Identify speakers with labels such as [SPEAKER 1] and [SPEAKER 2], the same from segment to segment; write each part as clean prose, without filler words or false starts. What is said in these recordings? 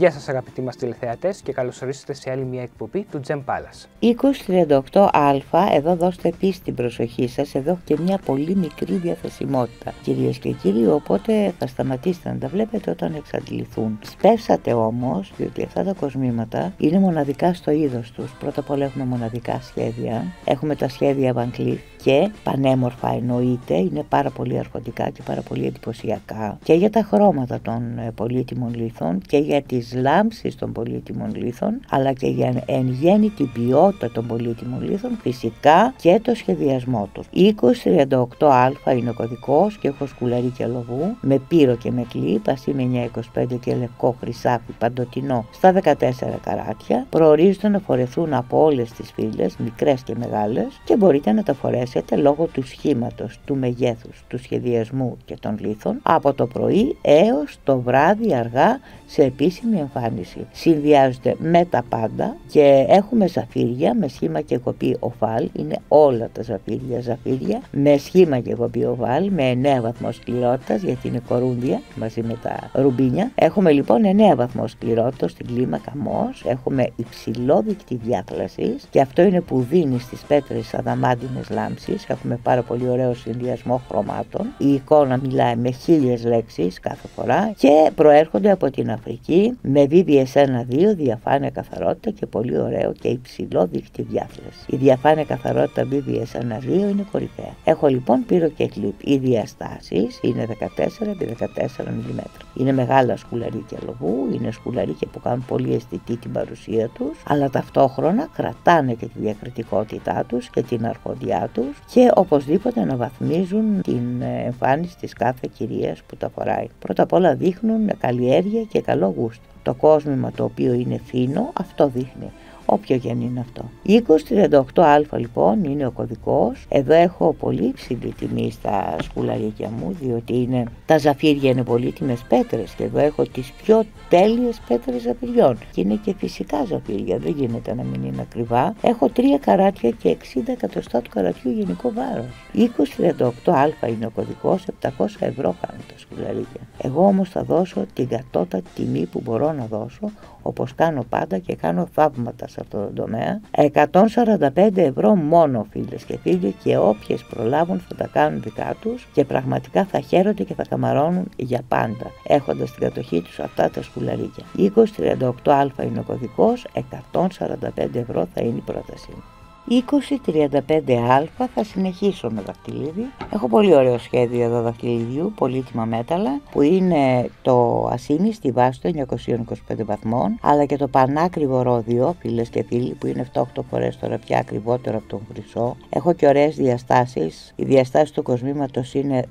[SPEAKER 1] Γεια σας αγαπητοί μας τηλεθεατές και καλώς ορίσατε σε άλλη μια εκπομπή του Gem Palace.
[SPEAKER 2] 2038α, εδώ δώστε επίσης την προσοχή σας, εδώ και μια πολύ μικρή διαθεσιμότητα. Κυρίες και κύριοι, οπότε θα σταματήσετε να τα βλέπετε όταν εξαντληθούν. Σπεύσατε όμως, διότι αυτά τα κοσμήματα είναι μοναδικά στο είδος τους. Πρώτα απ' όλα έχουμε μοναδικά σχέδια, έχουμε τα σχέδια Van Cleef και πανέμορφα εννοείται, είναι πάρα πολύ αρχοντικά και πάρα πολύ εντυπωσιακά και για τα χρώματα των πολύτιμων λίθων και για τις λάμψεις των πολύτιμων λίθων, αλλά και για εν γέννη την ποιότητα των πολύτιμων λίθων, φυσικά και το σχεδιασμό τους. 2038α είναι ο κωδικός και έχω σκουλαρίκια λοβού με πύρο και με κλίπ, ασήμι 925 και λευκό χρυσάφι παντοτινό στα 14 καράτια. Προορίζονται να φορεθούν από όλες τις φύλες, μικρές και μεγάλες, και μπορείτε να τα φορέσετε λόγω του σχήματος, του μεγέθους, του σχεδιασμού και των λίθων από το πρωί έως το βράδυ αργά σε επίσημη εμφάνιση. Συνδυάζονται με τα πάντα και έχουμε ζαφύρια με σχήμα και κοπή οβάλ, είναι όλα τα ζαφύρια με σχήμα και κοπή οβάλ με 9 βαθμό σκληρότητας, γιατί είναι κορούντια μαζί με τα ρουμπίνια. Έχουμε λοιπόν 9 βαθμό σκληρότητας στην κλίμακα μος, έχουμε υψηλό δείκτη διάθλασης και αυτό είναι που δίνει στις πέτρες αδαμάντινες λάμψεις. Έχουμε πάρα πολύ ωραίο συνδυασμό χρωμάτων, η εικόνα μιλάει με 1000 λέξεις κάθε φορά και προέρχονται από την Αφρική με VVS1-2, διαφάνεια καθαρότητα και πολύ ωραίο και υψηλό δείκτη διάθλαση. Η διαφάνεια καθαρότητα VVS1-2 είναι κορυφαία. Έχω λοιπόν πύρο και κλιπ. Οι διαστάσεις είναι 14x14 mm. Είναι μεγάλα σκουλαρίκια λοβού, είναι σκουλαρίκια που κάνουν πολύ αισθητή την παρουσία τους, αλλά ταυτόχρονα κρατάνε και τη διακριτικότητά τους και την αρχοντιά τους και οπωσδήποτε αναβαθμίζουν την εμφάνιση της κάθε κυρίας που τα φοράει. Πρώτα απ' όλα δείχνουν καλλιέργεια και καλό γούστο. Το κόσμημα το οποίο είναι φίνο, αυτό δείχνει. Όποιο και αν είναι αυτό. 2038α λοιπόν είναι ο κωδικός. Εδώ έχω πολύ υψηλή τιμή στα σκουλαρίκια μου, διότι τα ζαφύρια είναι πολύτιμες πέτρες και εδώ έχω τις πιο τέλειες πέτρες ζαφυριών. Και είναι και φυσικά ζαφύρια, δεν γίνεται να μην είναι ακριβά. Έχω 3 καράτια και 60 εκατοστά του καρατιού γενικό βάρος. 2038α είναι ο κωδικός, 700 ευρώ κάνουν τα σκουλαρίκια. Εγώ όμως θα δώσω την κατώτατη τιμή που μπορώ να δώσω, όπως κάνω πάντα και κάνω θαύματα σε αυτό το τομέα. 145 ευρώ μόνο, φίλες και φίλοι, και όποιες προλάβουν θα τα κάνουν δικά τους και πραγματικά θα χαίρονται και θα καμαρώνουν για πάντα, έχοντας στην κατοχή τους αυτά τα σκουλαρίκια. 2038α είναι ο κωδικός, 145 ευρώ θα είναι η πρότασή μου. 2035α θα συνεχίσω με δαχτυλίδι. Έχω πολύ ωραίο σχέδιο εδώ δαχτυλιδιού, πολύτιμα μέταλλα, που είναι το ασίμι στη βάση των 925 βαθμών, αλλά και το πανάκριβο ρόδιο, φίλες και φίλοι, που είναι 7-8 φορές τώρα πια ακριβότερο από τον χρυσό. Έχω και ωραίες διαστάσεις. Οι διαστάσεις του κοσμήματος είναι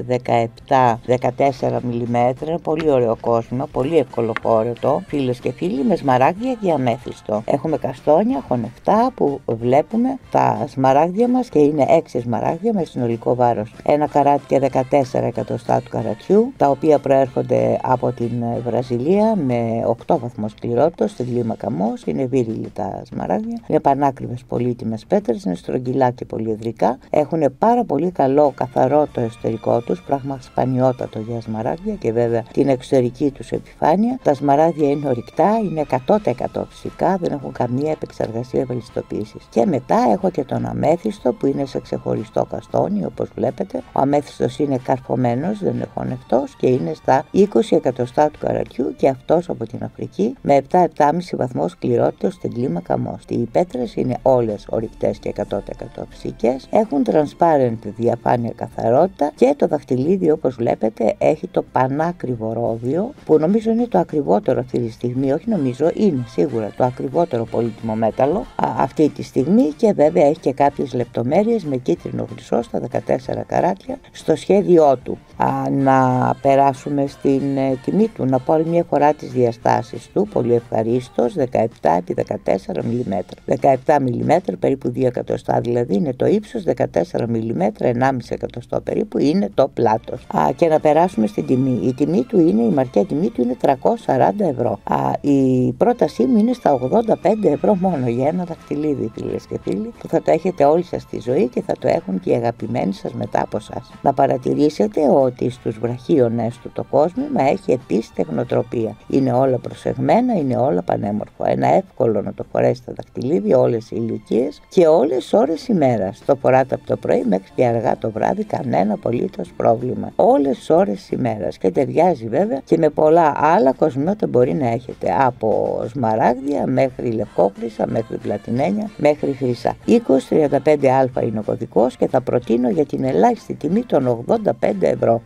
[SPEAKER 2] 17-14 mm. Πολύ ωραίο κόσμημα, πολύ ευκολοχώρητο, φίλες και φίλοι, με σμαράγδια και αμέθιστο. Έχουμε καστόνια, χωνευτά που βλέπουμε. Τα σμαράγδια μας και είναι 6 σμαράγδια με συνολικό βάρος 1 καράτι και 14 εκατοστά του καρατιού, τα οποία προέρχονται από την Βραζιλία με 8 βαθμό σκληρότητας στην κλίμακα μος. Είναι βίριλοι τα σμαράγδια, είναι πανάκριβες πολύτιμες πέτρες, είναι στρογγυλά και πολυεδρικά, έχουν πάρα πολύ καλό καθαρό το εσωτερικό τους, πράγμα σπανιότατο για σμαράγδια, και βέβαια την εξωτερική τους επιφάνεια. Τα σμαράγδια είναι ορυκτά, είναι 100% φυσικά, δεν έχουν καμία επεξεργασία βελιστοποίησης. Και μετά έχω και τον αμέθιστο που είναι σε ξεχωριστό καστόνι, όπως βλέπετε. Ο αμέθιστος είναι καρφωμένος, δεν είναι χωνευτός και είναι στα 20 εκατοστά του καρατιού και αυτός από την Αφρική με 7-7,5 βαθμό σκληρότητας στην κλίμακα μος. Οι πέτρες είναι όλες ορυκτές και 100% φυσικές, έχουν transparent διαφάνεια καθαρότητα και το δαχτυλίδι, όπως βλέπετε, έχει το πανάκριβο ρόδιο που νομίζω είναι το ακριβότερο αυτή τη στιγμή, όχι νομίζω, είναι σίγουρα το ακριβότερο πολύτιμο μέταλλο αυτή τη στιγμή, και βέβαια έχει και κάποιες λεπτομέρειες με κίτρινο χρυσό στα 14 καράτια στο σχέδιό του. Να περάσουμε στην τιμή του, να πω άλλη μια φορά τις διαστάσεις του, πολύ ευχαρίστως, 17x14 mm. 17 mm, περίπου 2 εκατοστά δηλαδή είναι το ύψος, 14 mm, 1,5 εκατοστό περίπου είναι το πλάτος. Και να περάσουμε στην τιμή. Η τιμή του είναι, η μαρκέ τιμή του είναι 340 ευρώ. Η πρότασή μου είναι στα 85 ευρώ μόνο για ένα δαχτυλίδι, φίλες και φίλοι. που θα το έχετε όλοι σας στη ζωή και θα το έχουν και οι αγαπημένοι σας μετά από σας. Να παρατηρήσετε ότι στους βραχίονες του το κόσμημα έχει επίσης τεχνοτροπία. Είναι όλα προσεγμένα, είναι όλα πανέμορφα. Ένα εύκολο να το φορέσει τα δαχτυλίδια όλες οι ηλικίες και όλες τις ώρες ημέρας. Το φοράτε από το πρωί μέχρι και αργά το βράδυ, κανένα απολύτως πρόβλημα. Όλες τις ώρες ημέρας και ταιριάζει βέβαια και με πολλά άλλα κοσμήματα μπορεί να έχετε. Από σμαράγδια μέχρι λευκόχρυσα, μέχρι πλατινένια, μέχρι χρυσά. 2035α είναι ο κωδικός και θα προτείνω για την ελάχιστη τιμή των 85 ευρώ.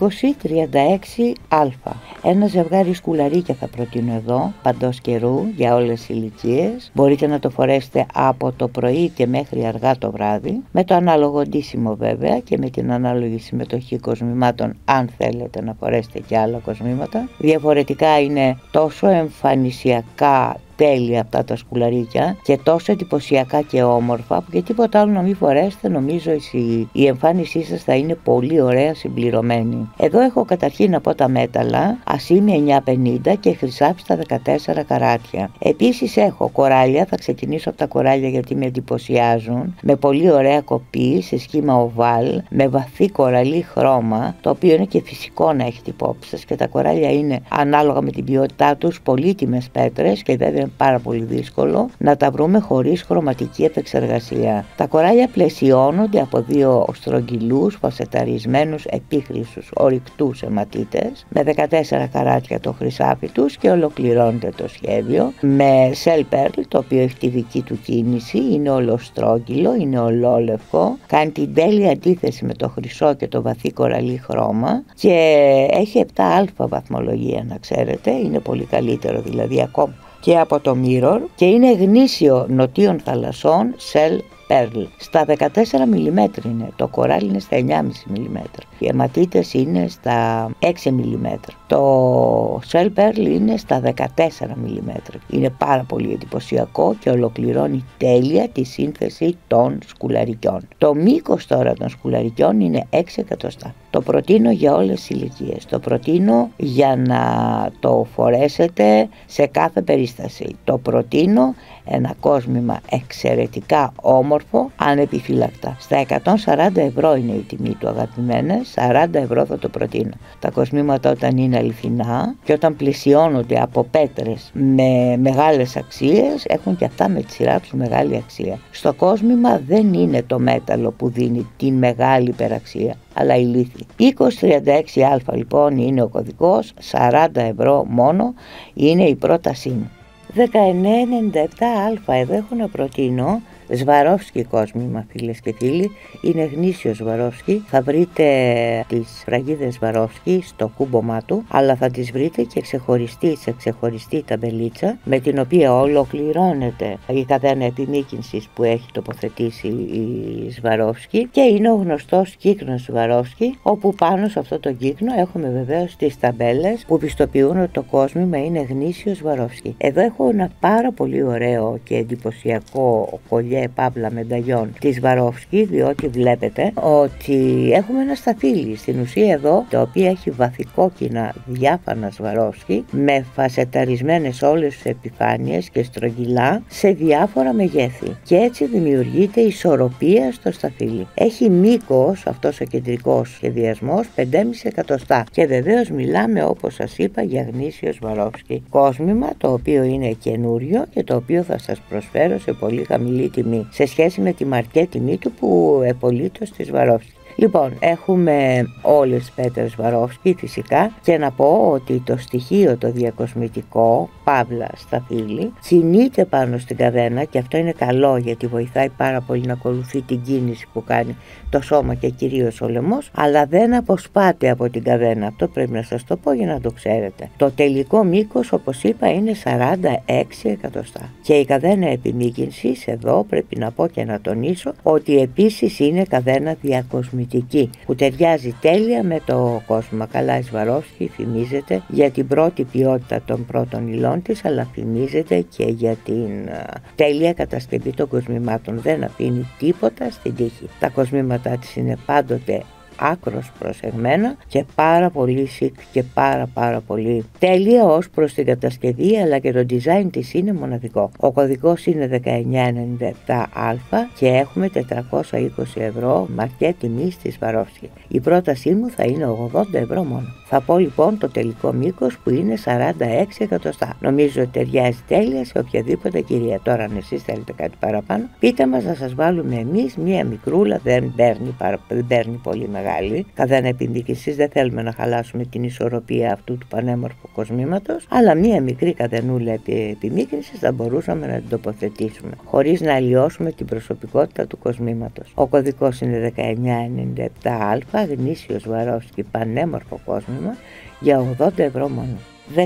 [SPEAKER 2] 2036α. Ένα ζευγάρι σκουλαρίκια θα προτείνω εδώ, παντός καιρού, για όλες τις ηλικίες. Μπορείτε να το φορέσετε από το πρωί και μέχρι αργά το βράδυ, με το ανάλογο ντύσιμο βέβαια και με την ανάλογη συμμετοχή κοσμημάτων, αν θέλετε να φορέσετε και άλλα κοσμήματα. Διαφορετικά είναι τόσο εμφανισιακά τέλεια αυτά τα σκουλαρίκια και τόσο εντυπωσιακά και όμορφα που και τίποτα άλλο να μην φορέσετε, νομίζω η εμφάνισή σας θα είναι πολύ ωραία συμπληρωμένη. Εδώ έχω καταρχήν από τα μέταλλα ασήμι 950 και χρυσάφι στα 14 καράτια. Επίσης έχω κοράλια, θα ξεκινήσω από τα κοράλια γιατί με εντυπωσιάζουν, με πολύ ωραία κοπή σε σχήμα οβάλ, με βαθύ κοραλί χρώμα, το οποίο είναι και φυσικό να έχετε υπόψη σας, και τα κοράλια είναι ανάλογα με την ποιότητά τους πολύτιμες πέτρες και βέβαια πάρα πολύ δύσκολο να τα βρούμε χωρίς χρωματική επεξεργασία. Τα κοράλια πλαισιώνονται από δύο στρογγυλούς φασεταρισμένους επίχρυσους ορυκτούς αιματίτες με 14 καράτια το χρυσάφι τους και ολοκληρώνεται το σχέδιο με shell pearl, το οποίο έχει τη δική του κίνηση, είναι ολοστρόγγυλο, είναι ολόλευκο, κάνει την τέλεια αντίθεση με το χρυσό και το βαθύ κοραλί χρώμα και έχει 7α βαθμολογία, να ξέρετε, είναι πολύ καλύτερο δηλαδή ακόμα και από το Mirror και είναι γνήσιο νοτίων θαλασσών shell pearl. Στα 14 mm είναι, το κοράλι είναι στα 9,5 mm. Οι αιματίτες είναι στα 6 mm. Το shell pearl είναι στα 14 mm. Είναι πάρα πολύ εντυπωσιακό και ολοκληρώνει τέλεια τη σύνθεση των σκουλαρικιών. Το μήκος τώρα των σκουλαρικιών είναι 6 εκατοστά. Το προτείνω για όλες τις ηλικίες. Το προτείνω για να το φορέσετε σε κάθε περίσταση. Το προτείνω ένα κόσμημα εξαιρετικά όμορφο, ανεπιφύλακτα. Στα 140 ευρώ είναι η τιμή του, αγαπημένες. 40 ευρώ θα το προτείνω. Τα κοσμήματα όταν είναι αληθινά και όταν πλαισιώνονται από πέτρες με μεγάλες αξίες, έχουν και αυτά με τη σειρά τους μεγάλη αξία. Στο κόσμημα δεν είναι το μέταλλο που δίνει την μεγάλη υπεραξία, αλλά η λίθη. 2036α λοιπόν είναι ο κωδικός, 40 ευρώ μόνο είναι η πρότασή μου. 1997α, εδώ έχω να προτείνω Σβαρόφσκι κόσμημα, φίλες και φίλοι. Είναι γνήσιο Σβαρόφσκι. Θα βρείτε τις φραγίδες Σβαρόφσκι στο κούμπομά του, αλλά θα τις βρείτε και ξεχωριστή σε ξεχωριστή ταμπελίτσα, με την οποία ολοκληρώνεται η καδένα επιμήκυνσης που έχει τοποθετήσει η Σβαρόφσκι και είναι ο γνωστός κύκνος Σβαρόφσκι, όπου πάνω σε αυτό το κύκνο έχουμε βεβαίως τις ταμπέλες που πιστοποιούν ότι το κόσμημα είναι γνήσιο Σβαρόφσκι. Εδώ έχω ένα πάρα πολύ ωραίο και εντυπωσιακό κολλιέ παύλα μενταγιών της Σβαρόφσκι, διότι βλέπετε ότι έχουμε ένα σταφύλι στην ουσία εδώ, το οποίο έχει βαθικόκκινα διάφανα Σβαρόφσκι με φασεταρισμένες όλες τις επιφάνειες και στρογγυλά σε διάφορα μεγέθη και έτσι δημιουργείται ισορροπία στο σταφύλι. Έχει μήκος αυτός ο κεντρικός σχεδιασμός 5,5 εκατοστά και βεβαίως μιλάμε, όπως σας είπα, για γνήσιο Σβαρόφσκι κόσμημα, το οποίο είναι καινούριο και το οποίο θα σας προσφέρω σε πολύ χαμηλή τιμή σε σχέση με τη μαρκέ τιμή του που επολύτως τη Σβαρόφσκι. Λοιπόν, έχουμε όλες τις πέτρες Σβαρόφσκι φυσικά και να πω ότι το στοιχείο το διακοσμητικό, παύλα σταφύλι, κινείται πάνω στην καδένα και αυτό είναι καλό γιατί βοηθάει πάρα πολύ να ακολουθεί την κίνηση που κάνει το σώμα και κυρίως ο λαιμός, αλλά δεν αποσπάται από την καδένα. Αυτό πρέπει να σας το πω για να το ξέρετε. Το τελικό μήκος, όπως είπα, είναι 46 εκατοστά. Και η καδένα επιμήκυνσης εδώ πρέπει να πω και να τονίσω ότι επίσης είναι καδένα διακοσμητική που ταιριάζει τέλεια με το κόσμο. Καλά, η Σβαρόφσκι φημίζεται για την πρώτη ποιότητα των πρώτων υλών της, αλλά φημίζεται και για την τέλεια κατασκευή των κοσμημάτων. Δεν αφήνει τίποτα στην τύχη. Τα κοσμήματά της είναι πάντοτε άκρος προσεγμένα και πάρα πολύ chic και πάρα πολύ τέλεια ως προς την κατασκευή, αλλά και το design της είναι μοναδικό. Ο κωδικός είναι 1997α και έχουμε 420 ευρώ μαρκέ τιμή στη Swarovski. Η πρότασή μου θα είναι 80 ευρώ μόνο. Θα πω λοιπόν το τελικό μήκος που είναι 46 εκατοστά. Νομίζω ότι ταιριάζει τέλεια σε οποιαδήποτε κυρία. Τώρα αν εσείς θέλετε κάτι παραπάνω, πείτε μας να σας βάλουμε εμείς μία μικρούλα, δεν παίρνει πολύ μεγάλη. Καθένα επειδή εσείς δεν θέλουμε να χαλάσουμε την ισορροπία αυτού του πανέμορφου κοσμήματος, αλλά μία μικρή καδενούλα επιμίκρησης θα μπορούσαμε να την τοποθετήσουμε, χωρίς να αλλοιώσουμε την προσωπικότητα του κοσμήματος. Ο κωδικός είναι 1997α, γνήσιο Swarovski, πανέμορφο κόσμημα, για 80 ευρώ μόνο.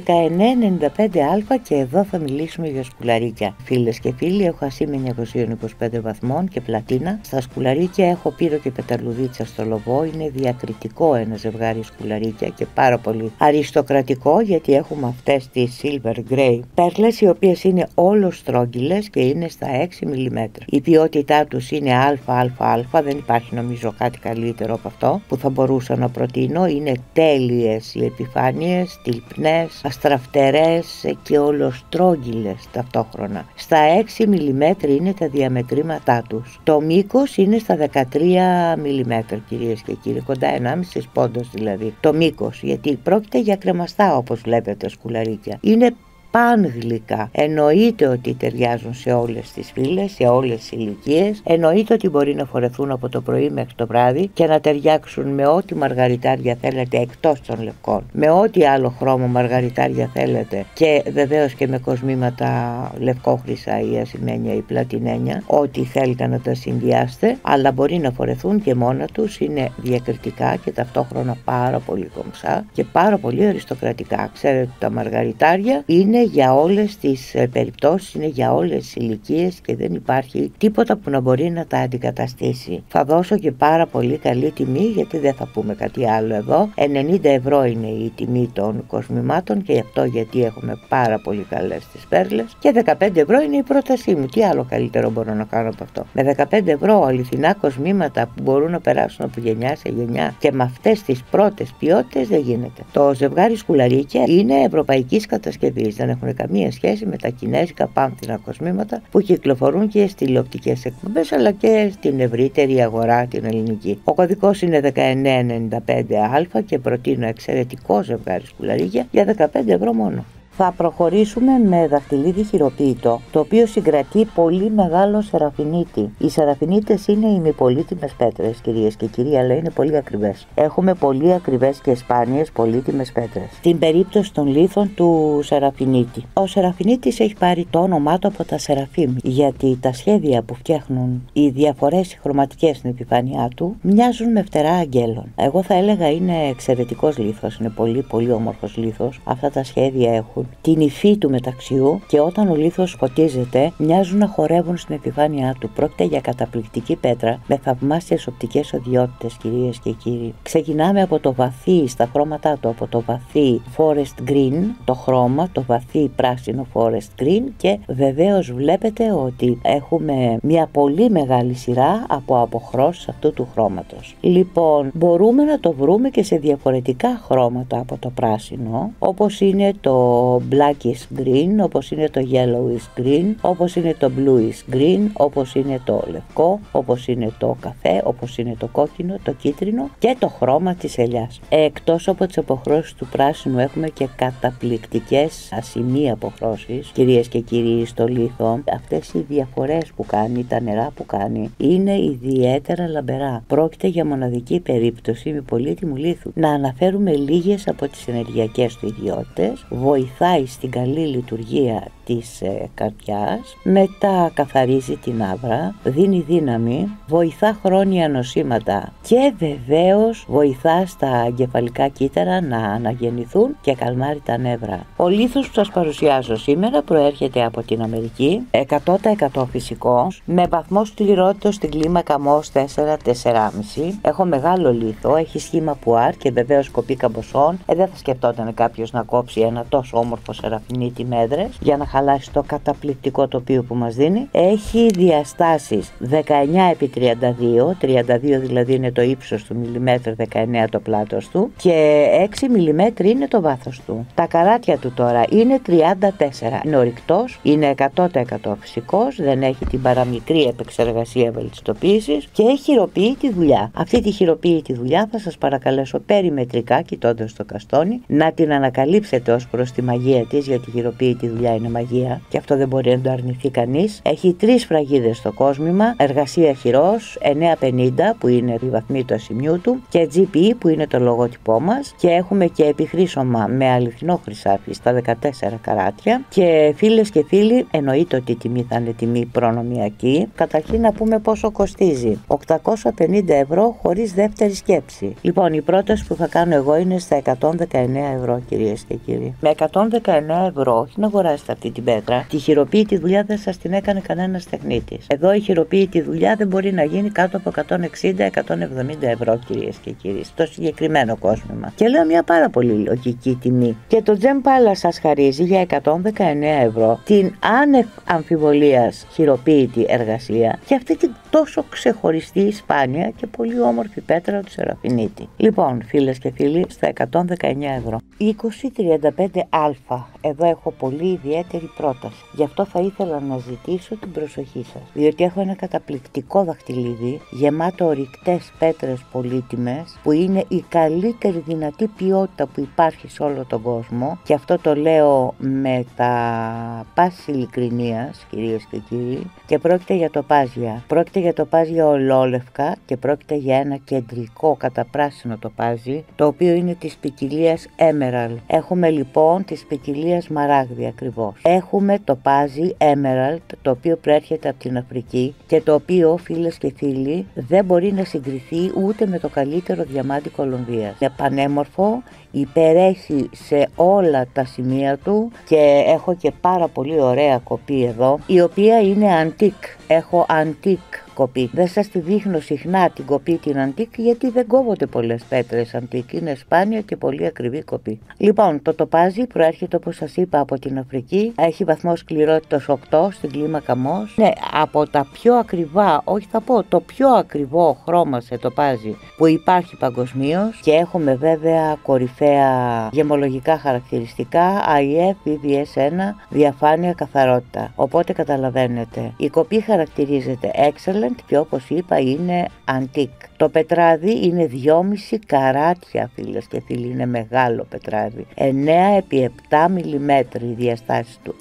[SPEAKER 2] 1995α και εδώ θα μιλήσουμε για σκουλαρίκια. Φίλες και φίλοι, έχω ασήμενια 225 βαθμών και πλατίνα. Στα σκουλαρίκια έχω πύρο και πεταλουδίτσα στο λοβό. Είναι διακριτικό ένα ζευγάρι σκουλαρίκια και πάρα πολύ αριστοκρατικό, γιατί έχουμε αυτές τις silver grey πέρλες, οι οποίες είναι όλο στρόγγυλες και είναι στα 6 mm. Η ποιότητά τους είναι ΑΑΑ, δεν υπάρχει νομίζω κάτι καλύτερο από αυτό που θα μπορούσα να προτείνω. Είναι τέλειες οι επιφάνειες, τυλπνές, αστραφτερές και ολοστρόγγυλες ταυτόχρονα. Στα 6 mm είναι τα διαμετρήματά τους. Το μήκος είναι στα 13 mm, κυρίες και κύριοι, κοντά 1,5 πόντος δηλαδή το μήκος, γιατί πρόκειται για κρεμαστά, όπως βλέπετε, σκουλαρίκια. Είναι πανγλυκά. Εννοείται ότι ταιριάζουν σε όλες τις φύλες, σε όλες τις ηλικίες. Εννοείται ότι μπορεί να φορεθούν από το πρωί μέχρι το βράδυ και να ταιριάξουν με ό,τι μαργαριτάρια θέλετε εκτός των λευκών, με ό,τι άλλο χρώμα μαργαριτάρια θέλετε και βεβαίως και με κοσμήματα λευκόχρυσα ή ασημένια ή πλατινένια, ό,τι θέλετε να τα συνδυάσετε, αλλά μπορεί να φορεθούν και μόνα τους. Είναι διακριτικά και ταυτόχρονα πάρα πολύ κομψά και πάρα πολύ αριστοκρατικά. Ξέρετε ότι τα μαργαριτάρια είναι για όλες τις περιπτώσεις, είναι για όλες τις ηλικίες και δεν υπάρχει τίποτα που να μπορεί να τα αντικαταστήσει. Θα δώσω και πάρα πολύ καλή τιμή, γιατί δεν θα πούμε κάτι άλλο εδώ. 90 ευρώ είναι η τιμή των κοσμημάτων και γι' αυτό γιατί έχουμε πάρα πολύ καλές τις πέρλες, και 15 ευρώ είναι η πρότασή μου. Τι άλλο καλύτερο μπορώ να κάνω από αυτό? Με 15 ευρώ αληθινά κοσμήματα που μπορούν να περάσουν από γενιά σε γενιά και με αυτές τις πρώτες ποιότητες δεν γίνεται. Το ζευγάρι σκουλαρίκια είναι ευρωπαϊκής κατασκευής. Δεν έχουν καμία σχέση με τα κινέζικα πάμφθινα κοσμήματα που κυκλοφορούν και στις τηλεοπτικές εκπομπές, αλλά και στην ευρύτερη αγορά την ελληνική. Ο κωδικός είναι 1995α και προτείνω εξαιρετικό ζευγάρι σκουλαρίκια για 15 ευρώ μόνο. Θα προχωρήσουμε με δαχτυλίδι χειροποίητο, το οποίο συγκρατεί πολύ μεγάλο σεραφινίτη. Οι σεραφινίτες είναι ημιπολίτιμες πέτρες, κυρίες και κύριοι, αλλά είναι πολύ ακριβές. Έχουμε πολύ ακριβές και σπάνιες πολύτιμες πέτρες. Στην περίπτωση των λίθων του σεραφινίτη, ο σεραφινίτης έχει πάρει το όνομά του από τα σεραφίμ, γιατί τα σχέδια που φτιάχνουν, οι διαφορές χρωματικές στην επιφάνειά του, μοιάζουν με φτερά αγγέλων. Εγώ θα έλεγα είναι εξαιρετικός λίθος, είναι πολύ όμορφος λίθος. Αυτά τα σχέδια έχουν την υφή του μεταξιού και όταν ο λίθος φωτίζεται μοιάζουν να χορεύουν στην επιφάνειά του. Πρόκειται για καταπληκτική πέτρα με θαυμάσιες οπτικές οδειότητες, κυρίες και κύριοι. Ξεκινάμε από το βαθύ στα χρώματά του, από το βαθύ forest green το χρώμα, το βαθύ πράσινο forest green, και βεβαίως βλέπετε ότι έχουμε μια πολύ μεγάλη σειρά από αποχρώσεις αυτού του χρώματος. Λοιπόν, μπορούμε να το βρούμε και σε διαφορετικά χρώματα από το πράσινο, όπως είναι το blackish green, όπως είναι το yellowish green, όπως είναι το bluish green, όπως είναι το λευκό, όπως είναι το καφέ, όπως είναι το κόκκινο, το κίτρινο και το χρώμα της ελιάς. Εκτός από τις αποχρώσεις του πράσινου έχουμε και καταπληκτικές ασημεί αποχρώσεις, κυρίες και κύριοι, στο λίθο. Αυτές οι διαφορές που κάνει, τα νερά που κάνει, είναι ιδιαίτερα λαμπερά. Πρόκειται για μοναδική περίπτωση με πολύτιμου λίθου. Να αναφέρουμε λίγες από τις ενεργειακές του ιδιότητες. Βοηθάει στην καλή λειτουργία της καρδιάς, μετά καθαρίζει την άβρα, δίνει δύναμη, βοηθά χρόνια νοσήματα και βεβαίως βοηθά στα εγκεφαλικά κύτταρα να αναγεννηθούν και καλμάρει τα νεύρα. Ο λίθος που σας παρουσιάζω σήμερα προέρχεται από την Αμερική, 100% φυσικός, με βαθμό σκληρότητας στην κλίμακα Mohs 4-4,5. Έχω μεγάλο λίθο, έχει σχήμα πουάρ και βεβαίως κοπή καμποσών. Δεν θα σκεφτόταν κάποιος να κόψει ένα τόσο πανέμορφο σεραφινίτη με έδρες για να χαλάσει το καταπληκτικό τοπίο που μας δίνει. Έχει διαστάσεις 19x32, 32 δηλαδή είναι το ύψος του μιλιμέτρου, 19 το πλάτος του και 6 μιλιμέτρη είναι το βάθος του. Τα καράτια του τώρα είναι 34, είναι ορυκτός, είναι 100% φυσικός, δεν έχει την παραμικρή επεξεργασία βελτιστοποίησης και έχει χειροποίητη δουλειά. Αυτή τη χειροποίητη δουλειά θα σας παρακαλέσω περιμετρικά, κοιτώντας το καστόνι, να την ανακαλύψετε ως προς τη μαγεία της, γιατί η χειροποίητη δουλειά είναι μαγεία και αυτό δεν μπορεί να το αρνηθεί κανείς. Έχει 3 σφραγίδες στο κόσμημα, εργασία χειρός, 950 που είναι η βαθμή του ασημιού του και GPE που είναι το λογότυπό μας και έχουμε και επιχρήσωμα με αληθινό χρυσάφι στα 14 καράτια και φίλες και φίλοι, εννοείται ότι η τιμή θα είναι τιμή προνομιακή. Καταρχήν να πούμε πόσο κοστίζει. 850 ευρώ χωρίς δεύτερη σκέψη. Λοιπόν, η πρόταση που θα κάνω εγώ είναι στα 119 ευρώ, κυρίες και κύριοι. Με 119 ευρώ, όχι να αγοράσετε αυτή την πέτρα, τη χειροποίητη δουλειά δεν σας την έκανε κανένας τεχνίτης. Εδώ η χειροποίητη δουλειά δεν μπορεί να γίνει κάτω από 160-170 ευρώ, κυρίες και κύριοι, στο συγκεκριμένο κόσμημα. Και λέω μια πάρα πολύ λογική τιμή. Και το Gem Palace σας χαρίζει για 119 ευρώ την άνευ αμφιβολίας χειροποίητη εργασία και αυτή την τόσο ξεχωριστή, σπάνια και πολύ όμορφη πέτρα του σεραφινίτη. Λοιπόν, φίλες και φίλοι, στα 119 ευρώ. 2035α. Εδώ έχω πολύ ιδιαίτερη πρόταση. Γι' αυτό θα ήθελα να ζητήσω την προσοχή σας. Διότι έχω ένα καταπληκτικό δαχτυλίδι γεμάτο ορυκτές πέτρες πολύτιμες που είναι η καλύτερη δυνατή ποιότητα που υπάρχει σε όλο τον κόσμο. Και αυτό το λέω με τα πάσης ειλικρινίας, κυρίες και κύριοι. Και πρόκειται για τοπάζια. Πρόκειται για τοπάζια ολόλευκα και πρόκειται για ένα κεντρικό καταπράσινο τοπάζι, το οποίο είναι της ποικιλίας Emerald. Έχουμε λοιπόν της ποικιλίας Μαράγδι ακριβώς. Έχουμε τοπάζι Emerald, το οποίο προέρχεται από την Αφρική και το οποίο, φίλες και φίλοι, δεν μπορεί να συγκριθεί ούτε με το καλύτερο διαμάντι Κολομβίας. Είναι πανέμορφο, υπερέχει σε όλα τα σημεία του και έχω και πάρα πολύ ωραία κοπή εδώ, η οποία είναι antique. Έχω antique κοπή. Δεν σας τη δείχνω συχνά την κοπή την antique γιατί δεν κόβονται πολλές πέτρες antique. Είναι σπάνια και πολύ ακριβή κοπή. Λοιπόν, το τοπάζι προέρχεται, όπως σας είπα, από την Αφρική. Έχει βαθμό σκληρότητας 8 στην κλίμακα Mohs. Ναι, από τα πιο ακριβά, όχι θα πω, το πιο ακριβό χρώμα σε τοπάζι που υπάρχει παγκοσμίως και έχουμε βέβαια κορυφαία γεμολογικά χαρακτηριστικά IF, VVS1, διαφάνεια, καθαρότητα. Οπότε καταλαβαίνετε, η κοπή χαρακτηρίζεται excellent και όπως είπα είναι antique. Το πετράδι είναι 2,5 καράτια, φίλες και φίλοι, είναι μεγάλο πετράδι. 9x7 μιλιμέτρα η διαστάση του,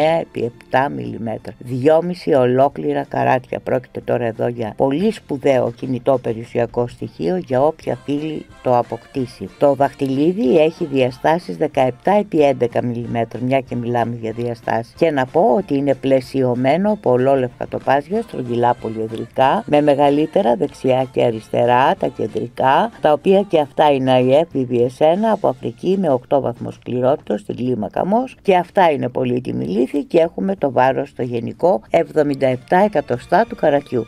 [SPEAKER 2] 9x7 μιλιμέτρα. 2,5 ολόκληρα καράτια. Πρόκειται τώρα εδώ για πολύ σπουδαίο κινητό περιουσιακό στοιχείο για όποια φίλη το αποκτήσει. Το δαχτυλίδι έχει διαστάσεις 17x11 μιλιμέτρα, μια και μιλάμε για διαστάσεις. Και να πω ότι είναι πλαισιωμένο από ολόλευκα τοπάζια, στρογγυλά πολυεδρικά, με μεγαλύτερα δεξιά και αριστερά τα κεντρικά, τα οποία και αυτά είναι IF VVS1 από Αφρική με 8 βαθμός σκληρότητας στην κλίμακα Mohs και αυτά είναι πολύτιμη λίθη και έχουμε το βάρος στο γενικό 77 εκατοστά του καρατιού.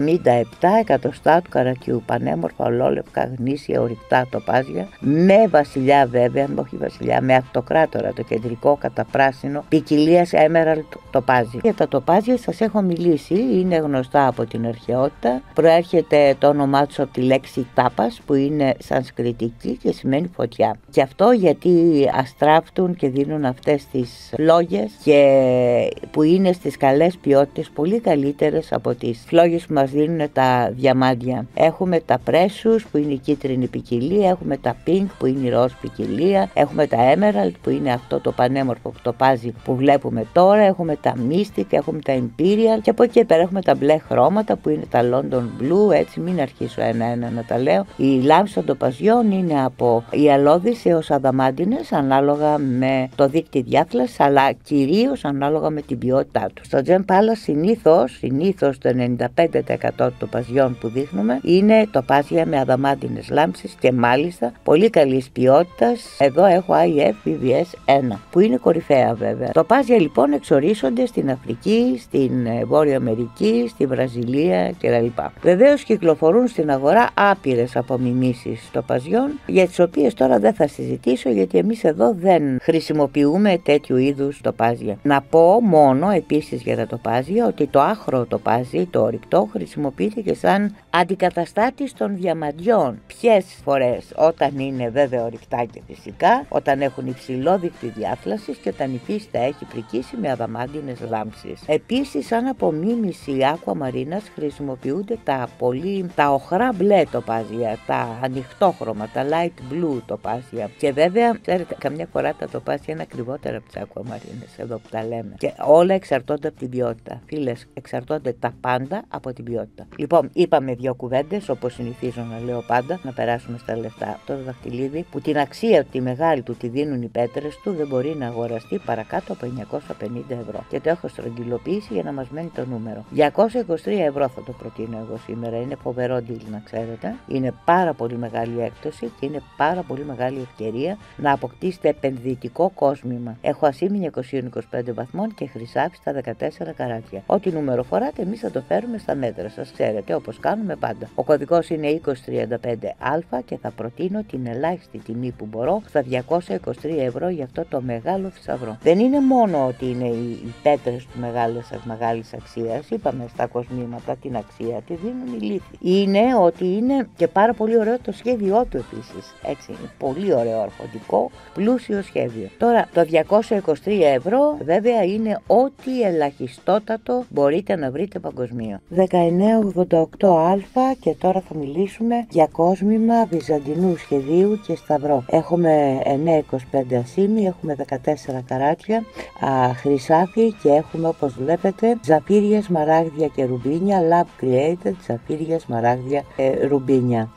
[SPEAKER 2] 77 εκατοστά του καρατιού, πανέμορφα ολόλευκα γνήσια ορυκτά τοπάζια με βασιλιά βέβαια, όχι βασιλιά, με αυτοκράτορα το κεντρικό καταπράσινο ποικιλίας Emerald τοπάζι. Για τα τοπάζια σας έχω μιλήσει, είναι γνωστά από την αρχαιότητα, προέρχεται το όνομά τους από τη λέξη τάπας που είναι σανσκριτική και σημαίνει φωτιά. Και αυτό γιατί αστράφτουν και δίνουν αυτές τις φλόγες και που είναι στις καλές ποιότητες, πολύ καλύτερες από τις φλόγες που μας δίνουν τα διαμάντια. Έχουμε τα πρέσους που είναι η κίτρινη ποικιλία, έχουμε τα pink που είναι η ροζ ποικιλία, έχουμε τα emerald που είναι αυτό το πανέμορφο τοπάζι που βλέπουμε τώρα, έχουμε τα mystic, έχουμε τα imperial και από εκεί πέρα έχουμε τα μπλε χρώματα που είναι τα London blue, έτσι μην αρχίσω ένα-ένα να τα λέω. Οι λάμψεις των τοπαζιών είναι από ιαλώδεις έως αδαμάντινες ανάλογα με το δείκτη διάθλασης αλλά κυρίως ανάλογα με την ποιότητά του. Στο Gem Palace συνήθως το 95% των τοπαζιών που δείχνουμε είναι τοπάζια με αδαμάντινες λάμψεις και μάλιστα πολύ καλής ποιότητας. Εδώ έχω IF VVS1 που είναι κορυφαία βέβαια. Τοπάζια λοιπόν εξορίσσονται στην Αφρική, στην Βόρεια Αμερική, στη Βραζιλία κλπ. Βεβαίως κυκλοφορούν στην αγορά άπειρες απομιμήσεις τοπαζιών, για τις οποίες τώρα δεν θα συζητήσω, γιατί εμείς εδώ δεν χρησιμοποιούμε τέτοιου είδους τοπάζια. Να πω μόνο επίσης για τα τοπάζια ότι το άχρο τοπάζι, το ορυκτό, χρησιμοποιείται και σαν αντικαταστάτης των διαμαντιών. Ποιες φορές? Όταν είναι βέβαια ορυκτά και φυσικά, όταν έχουν υψηλό δείκτη διάθλασης και όταν η πίστα έχει πρικίσει με αδαμάντινες λάμψεις. Επίσης, σαν απομίμηση aquamarine χρησιμοποιούνται τα οχρά μπλε τοπάζια, τα ανοιχτόχρωμα, τα light blue τοπάζια. Και βέβαια, ξέρετε, καμιά φορά τα τοπάζια είναι ακριβότερα από τις aquamarine, εδώ που τα λέμε. Και όλα εξαρτώνται από την ποιότητα. Φίλες, εξαρτώνται τα πάντα από την ποιότητα. Λοιπόν, είπαμε δύο κουβέντες, όπως συνηθίζω να λέω πάντα, να περάσουμε στα λεφτά. Το δαχτυλίδι, που την αξία τη μεγάλη του τη δίνουν οι πέτρες του, δεν μπορεί να αγοραστεί παρακάτω από 950 ευρώ. Και το έχω στρογγυλοποιήσει για να μας μένει το νούμερο. 223 ευρώ θα το προτείνω εγώ σήμερα. Είναι φοβερό deal, να ξέρετε. Είναι πάρα πολύ μεγάλη έκπτωση και είναι πάρα πολύ μεγάλη ευκαιρία να αποκτήσετε επενδυτικό κόσμημα. Έχω ασήμινια 20-25 βαθμών και χρυσάφι στα 14 καράτια. Ό,τι νούμερο φοράτε, εμείς θα το φέρουμε στα μέτρα σας, ξέρετε, όπως κάνουμε πάντα. Ο κωδικός είναι 2035α και θα προτείνω την ελάχιστη τιμή που μπορώ στα 223 ευρώ για αυτό το μεγάλο θησαυρό. Δεν είναι μόνο ότι είναι οι πέτρες του μεγάλης αξίας, είπαμε στα κοσμήματα την αξία τη δίνουν οι λίθοι. Είναι ότι είναι και πάρα πολύ ωραίο το σχέδιό του επίσης. Έτσι, είναι πολύ ωραίο αρχοντικό, πλούσιο σχέδιο. Τώρα, το 223 ευρώ βέβαια είναι ό,τι ελαχιστότατο μπορείτε να βρείτε παγκοσμίω. 1988α και τώρα θα μιλήσουμε για κόσμημα βυζαντινού σχεδίου και σταυρό. Έχουμε 925 ασήμι, έχουμε 14 καράτια χρυσάφι και έχουμε, όπως βλέπετε, ζαφύρια, σμαράγδια και ρουμπίνια, lab created, ζαφύρια, σμαράγδια, ρουμπίνια.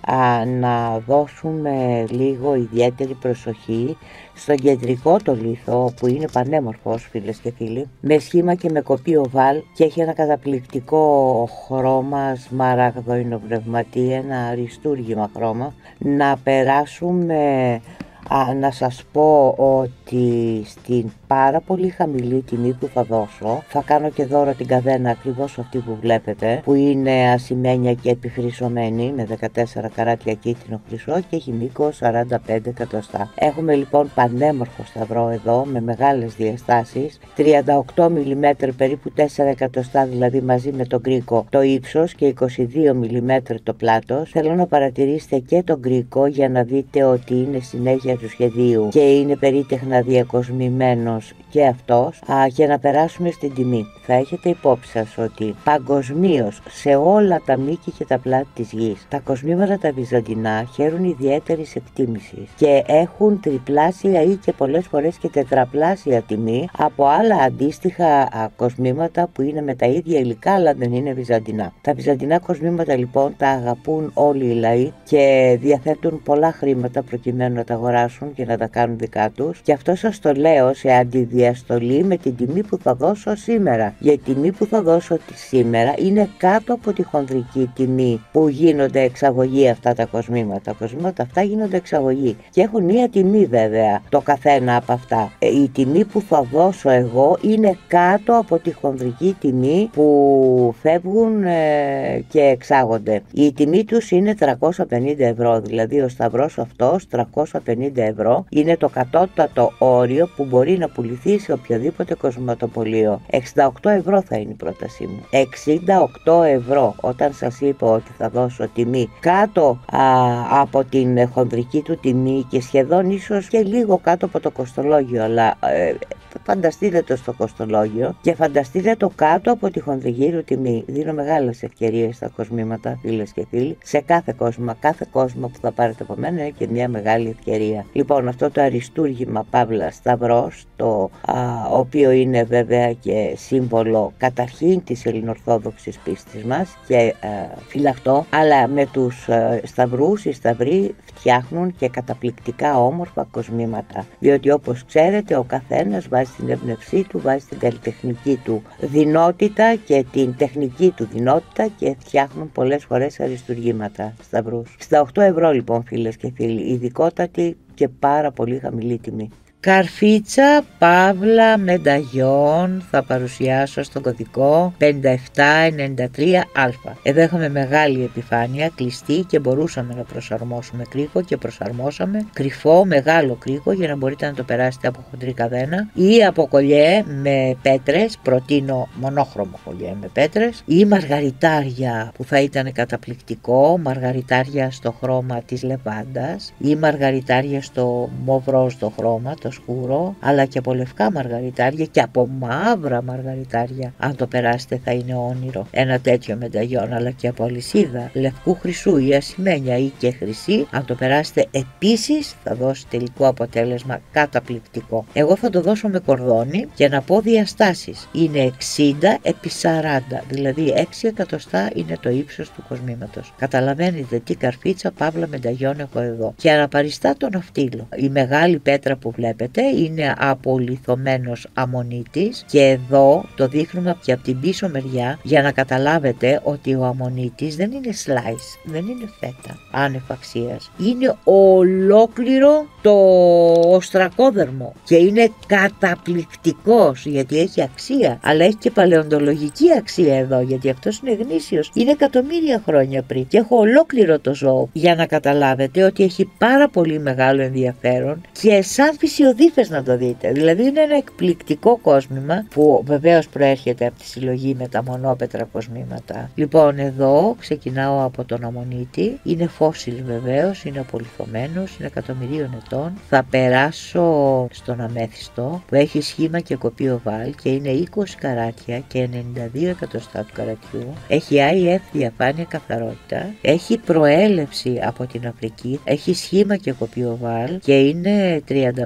[SPEAKER 2] Να δώσουμε λίγο ιδιαίτερη προσοχή στον κεντρικό το λίθο, που είναι πανέμορφος, φίλες και φίλοι, με σχήμα και με κοπή οβάλ και έχει ένα καταπληκτικό χρώμα σμαραγδοϊνοπνευματί, ένα αριστούργημα χρώμα. Να περάσουμε να σας πω ότι στην πάρα πολύ χαμηλή τιμή που θα δώσω, θα κάνω και δώρο την καδένα ακριβώς αυτή που βλέπετε, που είναι ασημένια και επιχρυσωμένη με 14 καράτια κίτρινο χρυσό και έχει μήκος 45 εκατοστά. Έχουμε λοιπόν πανέμορφο σταυρό εδώ με μεγάλες διαστάσεις, 38 mm περίπου 4 εκατοστά, δηλαδή μαζί με τον κρίκο το ύψος, και 22 mm το πλάτος. Θέλω να παρατηρήσετε και τον κρίκο για να δείτε ότι είναι συνέχεια του σχεδίου και είναι περίτεχνα διακοσμημένος και αυτός. Και να περάσουμε στην τιμή. Θα έχετε υπόψη σας ότι παγκοσμίως σε όλα τα μήκη και τα πλάτη της γης, τα κοσμήματα τα βυζαντινά χαίρουν ιδιαίτερης εκτίμησης και έχουν τριπλάσια ή και πολλές φορές και τετραπλάσια τιμή από άλλα αντίστοιχα κοσμήματα που είναι με τα ίδια υλικά αλλά δεν είναι βυζαντινά. Τα βυζαντινά κοσμήματα λοιπόν τα αγαπούν όλοι οι λαοί και διαθέτουν πολλά χρήματα προκειμένου να τα αγοράσουν και να τα κάνουν δικά τους, και αυτό σας το λέω σε αντιδιαστολή με την τιμή που θα δώσω σήμερα. Για την τιμή που θα δώσω σήμερα είναι κάτω από τη χονδρική τιμή που γίνονται εξαγωγή αυτά τα κοσμήματα. Τα κοσμήματα αυτά γίνονται εξαγωγή και έχουν μία τιμή βέβαια το καθένα από αυτά. Η τιμή που θα δώσω εγώ είναι κάτω από τη χονδρική τιμή που φεύγουν και εξάγονται. Η τιμή τους είναι 350 ευρώ, δηλαδή ο σταυρός αυτός 350 ευρώ είναι το κατώτατο όριο που μπορεί να πουληθεί σε οποιοδήποτε κοσματοπωλείο. 68 ευρώ θα είναι η πρότασή μου. 68 ευρώ, όταν σας είπα ότι θα δώσω τιμή κάτω από την χονδρική του τιμή και σχεδόν ίσως και λίγο κάτω από το κοστολόγιο, αλλά φανταστείτε το στο κοστολόγιο και φανταστείτε το κάτω από τη χονδρική του τιμή. Δίνω μεγάλες ευκαιρίες στα κοσμήματα, φίλες και φίλοι, σε κάθε κόσμο που θα πάρετε από μένα είναι και μια μεγάλη ευκαιρία. Λοιπόν, αυτό το αριστούργημα παύλα σταυρός, το οποίο είναι βέβαια και σύμβολο καταρχήν της ελληνορθόδοξης πίστης μας και φυλαχτό, αλλά με τους σταυρούς οι σταυροί φτιάχνουν και καταπληκτικά όμορφα κοσμήματα, διότι όπως ξέρετε ο καθένας βάζει την έμπνευσή του, βάζει την καλλιτεχνική του δυνότητα και την τεχνική του δυνότητα και φτιάχνουν πολλές φορές αριστουργήματα σταυρούς. 68 ευρώ λοιπόν, φίλες και φίλοι, ειδικότατη και πάρα πολύ χαμηλή τιμή. Καρφίτσα, παύλα, μενταγιόν θα παρουσιάσω στον κωδικό 5793α. Εδώ είχαμε μεγάλη επιφάνεια, κλειστή και μπορούσαμε να προσαρμόσουμε κρίκο και προσαρμόσαμε κρυφό μεγάλο κρίκο για να μπορείτε να το περάσετε από χοντρή καδένα ή από κολλιέ με πέτρες, προτείνω μονόχρωμο κολλιέ με πέτρες ή μαργαριτάρια που θα ήταν καταπληκτικό, μαργαριτάρια στο χρώμα της λεβάντας ή μαργαριτάρια στο μοβρό στο χρώμα, το σκούρο, αλλά και από λευκά μαργαριτάρια και από μαύρα μαργαριτάρια. Αν το περάσετε θα είναι όνειρο ένα τέτοιο μενταγιόν, αλλά και από αλυσίδα λευκού χρυσού ή ασημένια ή και χρυσή. Αν το περάσετε επίσης θα δώσει τελικό αποτέλεσμα καταπληκτικό. Εγώ θα το δώσω με κορδόνι και να πω διαστάσεις. Είναι 60 επί 40, δηλαδή 6 εκατοστά είναι το ύψος του κοσμήματος. Καταλαβαίνετε τι καρφίτσα παύλα μενταγιόν έχω εδώ. Και αναπαριστά το ναυτίλο. Η μεγάλη πέτρα που βλέπετε είναι από λιθωμένος αμμονίτης και εδώ το δείχνουμε και από την πίσω μεριά για να καταλάβετε ότι ο αμμονίτης δεν είναι slice, δεν είναι φέτα άνευ αξίας. Είναι ολόκληρο το οστρακόδερμο και είναι καταπληκτικός γιατί έχει αξία, αλλά έχει και παλαιοντολογική αξία εδώ, γιατί αυτός είναι γνήσιος, είναι εκατομμύρια χρόνια πριν και έχω ολόκληρο το ζώο για να καταλάβετε ότι έχει πάρα πολύ μεγάλο ενδιαφέρον και σαν φυσιοδίφες να το δείτε. Δηλαδή είναι ένα εκπληκτικό κόσμημα που βεβαίως προέρχεται από τη συλλογή με τα μονόπετρα κοσμήματα. Λοιπόν, εδώ ξεκινάω από τον αμμονίτη, είναι φόσιλ βεβαίως, είναι απολιθωμένος, είναι εκατομμυρίων ετών. Θα περάσω στον αμέθιστο που έχει σχήμα και κοπή οβάλ και είναι 20 καράτια και 92 εκατοστά του καρατιού. Έχει IF διαφάνεια καθαρότητα, έχει προέλευση από την Αφρική, έχει σχήμα και κοπή οβάλ και είναι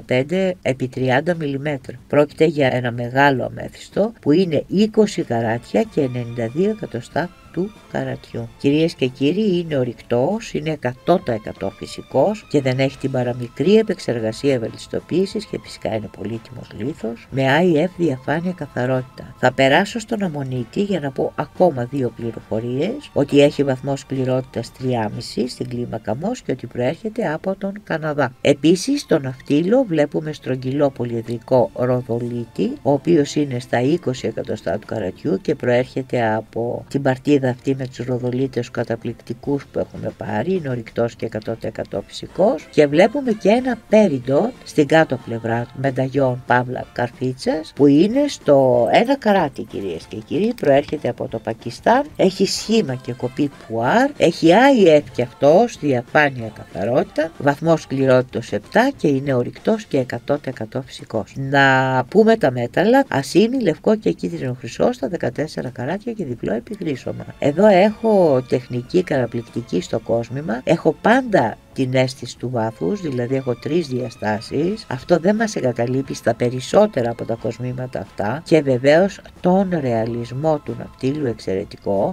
[SPEAKER 2] 35 επί 30 mm. Πρόκειται για ένα μεγάλο αμέθιστο που είναι 20 καράτια και 92 εκατοστά του καρατιού. Κυρίες και κύριοι, είναι ορυκτός, είναι 100% φυσικός και δεν έχει την παραμικρή επεξεργασία ευελιστοποίησης και φυσικά είναι πολύτιμος λίθος με IF διαφάνεια καθαρότητα. Θα περάσω στον αμμονίτη για να πω ακόμα δύο πληροφορίες, ότι έχει βαθμό σκληρότητας 3,5 στην κλίμακα Mohs και ότι προέρχεται από τον Καναδά. Επίσης στο ναυτίλο βλέπουμε στρογγυλό πολυεδρικό ροδολίτη, ο οποίος είναι στα 20 εκατοστά του καρατιού και προέρχεται από την παρτίδα αυτή με τους ροδολίτες καταπληκτικούς που έχουμε πάρει, είναι ορυκτός και 100% φυσικός και βλέπουμε και ένα πέριντο στην κάτω πλευρά του μενταγιόν παύλα καρφίτσας που είναι στο 1 καράτι κυρίες και κύριοι, προέρχεται από το Πακιστάν, έχει σχήμα και κοπή πουάρ, έχει IF και αυτός, διαφάνεια καθαρότητα, βαθμό σκληρότητος 7 και είναι ορυκτός και 100% φυσικός. Να πούμε τα μέταλλα, ασήμι, λευκό και κίτρινο χρυσό στα 14 καράτια και διπλό επιγρίσωμα. Εδώ έχω τεχνική καταπληκτική στο κόσμημα, έχω πάντα την αίσθηση του βάθους, δηλαδή έχω 3 διαστάσεις. Αυτό δεν μας εγκαταλείπει στα περισσότερα από τα κοσμήματα αυτά και βεβαίως τον ρεαλισμό του ναυτίλου εξαιρετικό.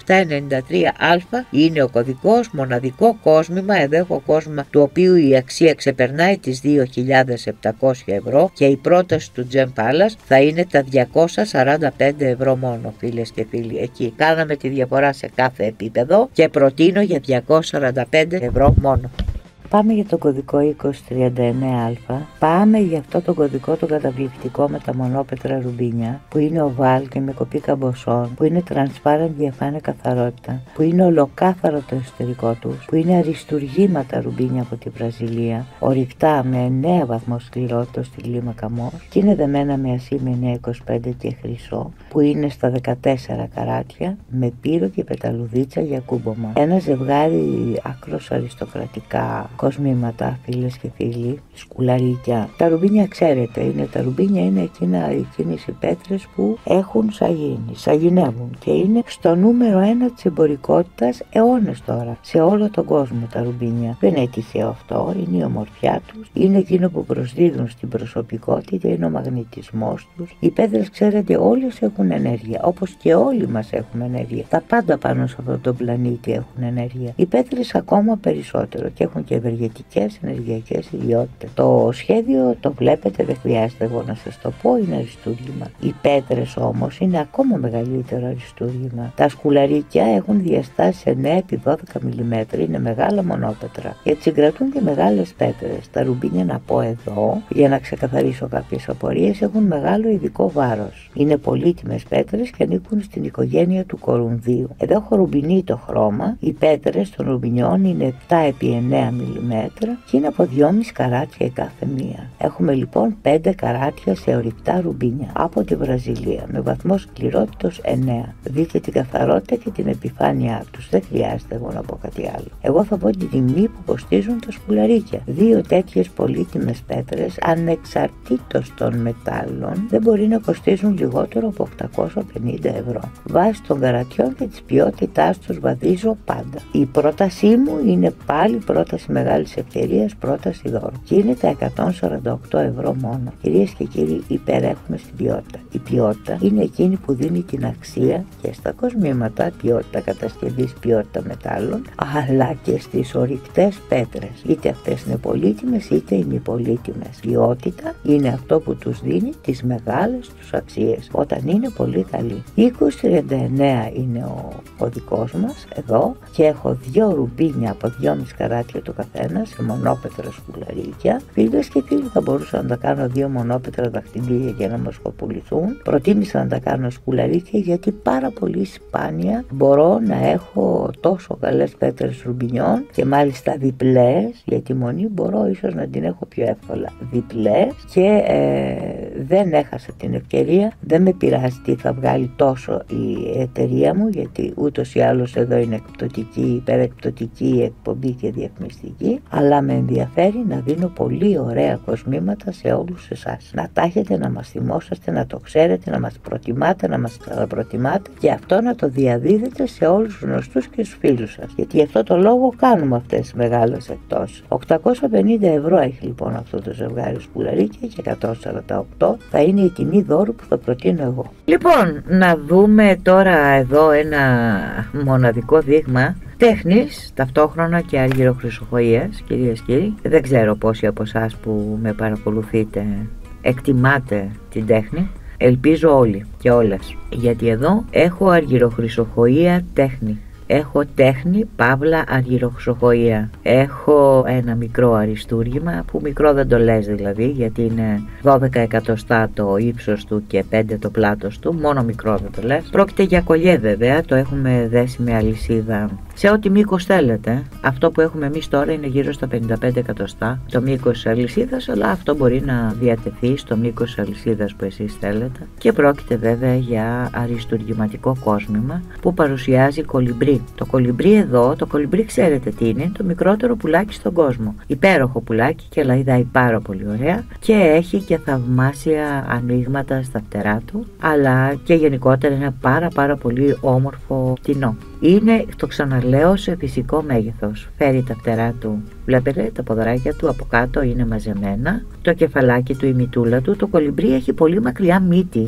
[SPEAKER 2] 5793α είναι ο κωδικός, μοναδικό κόσμημα. Εδώ έχω κόσμημα του οποίου η αξία ξεπερνάει τις 2.700 ευρώ και η πρόταση του Gem Palace θα είναι τα 245 ευρώ μόνο, φίλες και φίλοι. Εκεί κάναμε τη διαφορά σε κάθε επίπεδο και προτείνω για 245 ευρώ μόνο. Πάμε για τον κωδικό 2039α, πάμε για αυτό το κωδικό το καταπληκτικό με τα μονόπετρα ρουμπίνια, που είναι οβάλ και με κοπή καμποσών, που είναι transparent διαφάνεια καθαρότητα, που είναι ολοκάθαρο το εσωτερικό τους, που είναι αριστουργήματα ρουμπίνια από τη Βραζιλία, ορυκτά με 9 βαθμό σκληρότητας στην κλίμακα Mohs και είναι δεμένα με ασήμι 925 και χρυσό, που είναι στα 14 καράτια με πύρο και πεταλουδίτσα για κούμπομα. Ένα ζευγάρι άκρως αριστοκρατικά κοσμήματα, φίλες και φίλοι, σκουλαρίκια. Τα ρουμπίνια ξέρετε, τα ρουμπίνια είναι εκείνες οι πέτρες που έχουν σαγίνει, σαγηνεύουν και είναι στο νούμερο 1 της εμπορικότητας αιώνες τώρα, σε όλο τον κόσμο τα ρουμπίνια. Δεν είναι τυχαίο αυτό, είναι η ομορφιά τους, είναι εκείνο που προσδίδουν στην προσωπικότητα, είναι ο μαγνητισμός τους. Οι πέτρες ξέρετε όλες έχουν ενέργεια, όπως και όλοι μας έχουμε ενέργεια. Τα πάντα πάνω σε αυτόν τον πλανήτη έχουν ενέργεια. Οι πέτρες ακόμα περισσότερο και έχουν και ευεργετικές ενεργειακές ιδιότητες. Το σχέδιο το βλέπετε, δεν χρειάζεται εγώ να σας το πω, είναι αριστούργημα. Οι πέτρες όμως είναι ακόμα μεγαλύτερο αριστούργημα. Τα σκουλαρίκια έχουν διαστάσεις 9x12 mm, είναι μεγάλα μονόπετρα, γιατί συγκρατούν και μεγάλες πέτρες. Τα ρουμπίνια, να πω εδώ, για να ξεκαθαρίσω κάποιες απορίες, έχουν μεγάλο ειδικό βάρος. Είναι πολύτιμες πέτρες και ανήκουν στην οικογένεια του κορουνδίου. Εδώ έχω ρουμπινί το χρώμα. Οι πέτρες των ρουμπινιών είναι 7x9 mm και είναι από 2,5 καράτια η κάθε μία. Έχουμε λοιπόν 5 καράτια σε ορυκτά ρουμπίνια από τη Βραζιλία με βαθμό σκληρότητος 9. Δείτε την καθαρότητα και την επιφάνειά τους. Δεν χρειάζεται εγώ να πω κάτι άλλο. Εγώ θα πω την τιμή που κοστίζουν τα σκουλαρίκια. 2 τέτοιες πολύτιμες πέτρες, ανεξαρτήτως των μετάλλων, δεν μπορεί να κοστίζουν λιγότερο από 850 ευρώ. Βάσει των καρατιών και της ποιότητάς τους βαδίζω πάντα. Η πρότασή μου είναι πάλι πρόταση μεγάλης ευκαιρίας, πρόταση δώρο. Και είναι τα 148 ευρώ μόνο. Κυρίες και κύριοι, υπερέχουμε στην ποιότητα. Η ποιότητα είναι εκείνη που δίνει την αξία και στα κοσμήματα, ποιότητα κατασκευής, ποιότητα μετάλλων, αλλά και στις ορυκτές πέτρες. Είτε αυτές είναι πολύτιμες είτε ημιπολίτιμες. Ποιότητα είναι αυτό που τους δίνει τις μεγάλες τους αξίες όταν είναι πολύ καλή. 2039 είναι ο δικός μας εδώ και έχω 2 ρουμπίνια από 2,5 καράτια το καθένα σε μονόπετρα σκουλαρίκια. Φίλες και φίλοι, θα μπορούσα να τα κάνω 2 μονόπετρα δαχτυλίδια για να μας πουληθούν. Προτίμησα να τα κάνω σκουλαρίκια γιατί πάρα πολύ σπάνια μπορώ να έχω τόσο καλές πέτρες ρουμπινιών και μάλιστα διπλές, γιατί μονή μπορώ ίσως να την έχω πιο εύκολα. Διπλές και δεν έχασα την ευκαιρία. Δεν με πειράζει τι θα βγάλει τόσο η εταιρεία μου, γιατί ούτως ή άλλως εδώ είναι εκπτωτική, υπερεκπτωτική εκπομπή και διαφημιστική, αλλά με ενδιαφέρει να δίνω πολύ ωραία κοσμήματα σε όλους εσάς. Να τα έχετε, να μας θυμόσαστε, να το ξέρετε, να μας προτιμάτε, να μας ξαναπροτιμάτε και αυτό να το διαδίδετε σε όλους τους γνωστούς και στους φίλους σας. Γιατί γι' αυτό το λόγο κάνουμε αυτές τις μεγάλες εκτόσεις. 850 ευρώ έχει λοιπόν αυτό το ζευγάρι σκουλαρίκια και 148 θα είναι η τιμή δώρου που θα προτείνω εγώ. Λοιπόν, να δούμε τώρα εδώ ένα μοναδικό δείγμα τέχνης, ταυτόχρονα και αργυροχρυσοχοΐας, κυρίες και κύριοι. Δεν ξέρω πόσοι από εσάς που με παρακολουθείτε εκτιμάτε την τέχνη. Ελπίζω όλοι και όλες, γιατί εδώ έχω αργυροχρυσοχοΐα τέχνη. Έχω τέχνη, παύλα, αργυροχρυσοχοΐα. Έχω ένα μικρό αριστούργημα, που μικρό δεν το λες δηλαδή, γιατί είναι 12 εκατοστά το ύψος του και 5 το πλάτος του, μόνο μικρό δεν το λες. Πρόκειται για κολλιέ βέβαια, το έχουμε δέσει με αλυσίδα σε ό,τι μήκος θέλετε. Αυτό που έχουμε εμείς τώρα είναι γύρω στα 55 εκατοστά το μήκος της αλυσίδας, αλλά αυτό μπορεί να διατεθεί στο μήκος της αλυσίδας που εσείς θέλετε. Και πρόκειται βέβαια για αριστουργηματικό κόσμημα που παρουσιάζει κολυμπρί. Το κολυμπρί εδώ, το κολυμπρί ξέρετε τι είναι, το μικρότερο πουλάκι στον κόσμο. Υπέροχο πουλάκι και λαϊδάει πάρα πολύ ωραία και έχει και θαυμάσια ανοίγματα στα φτερά του, αλλά και γενικότερα είναι πάρα πολύ όμορφο πτηνό. Είναι, το ξαναλέω, σε φυσικό μέγεθος. Φέρει τα φτερά του, βλέπετε τα ποδαράκια του από κάτω είναι μαζεμένα, το κεφαλάκι του, η μυτούλα του. Το κολυμπρί έχει πολύ μακριά μύτη.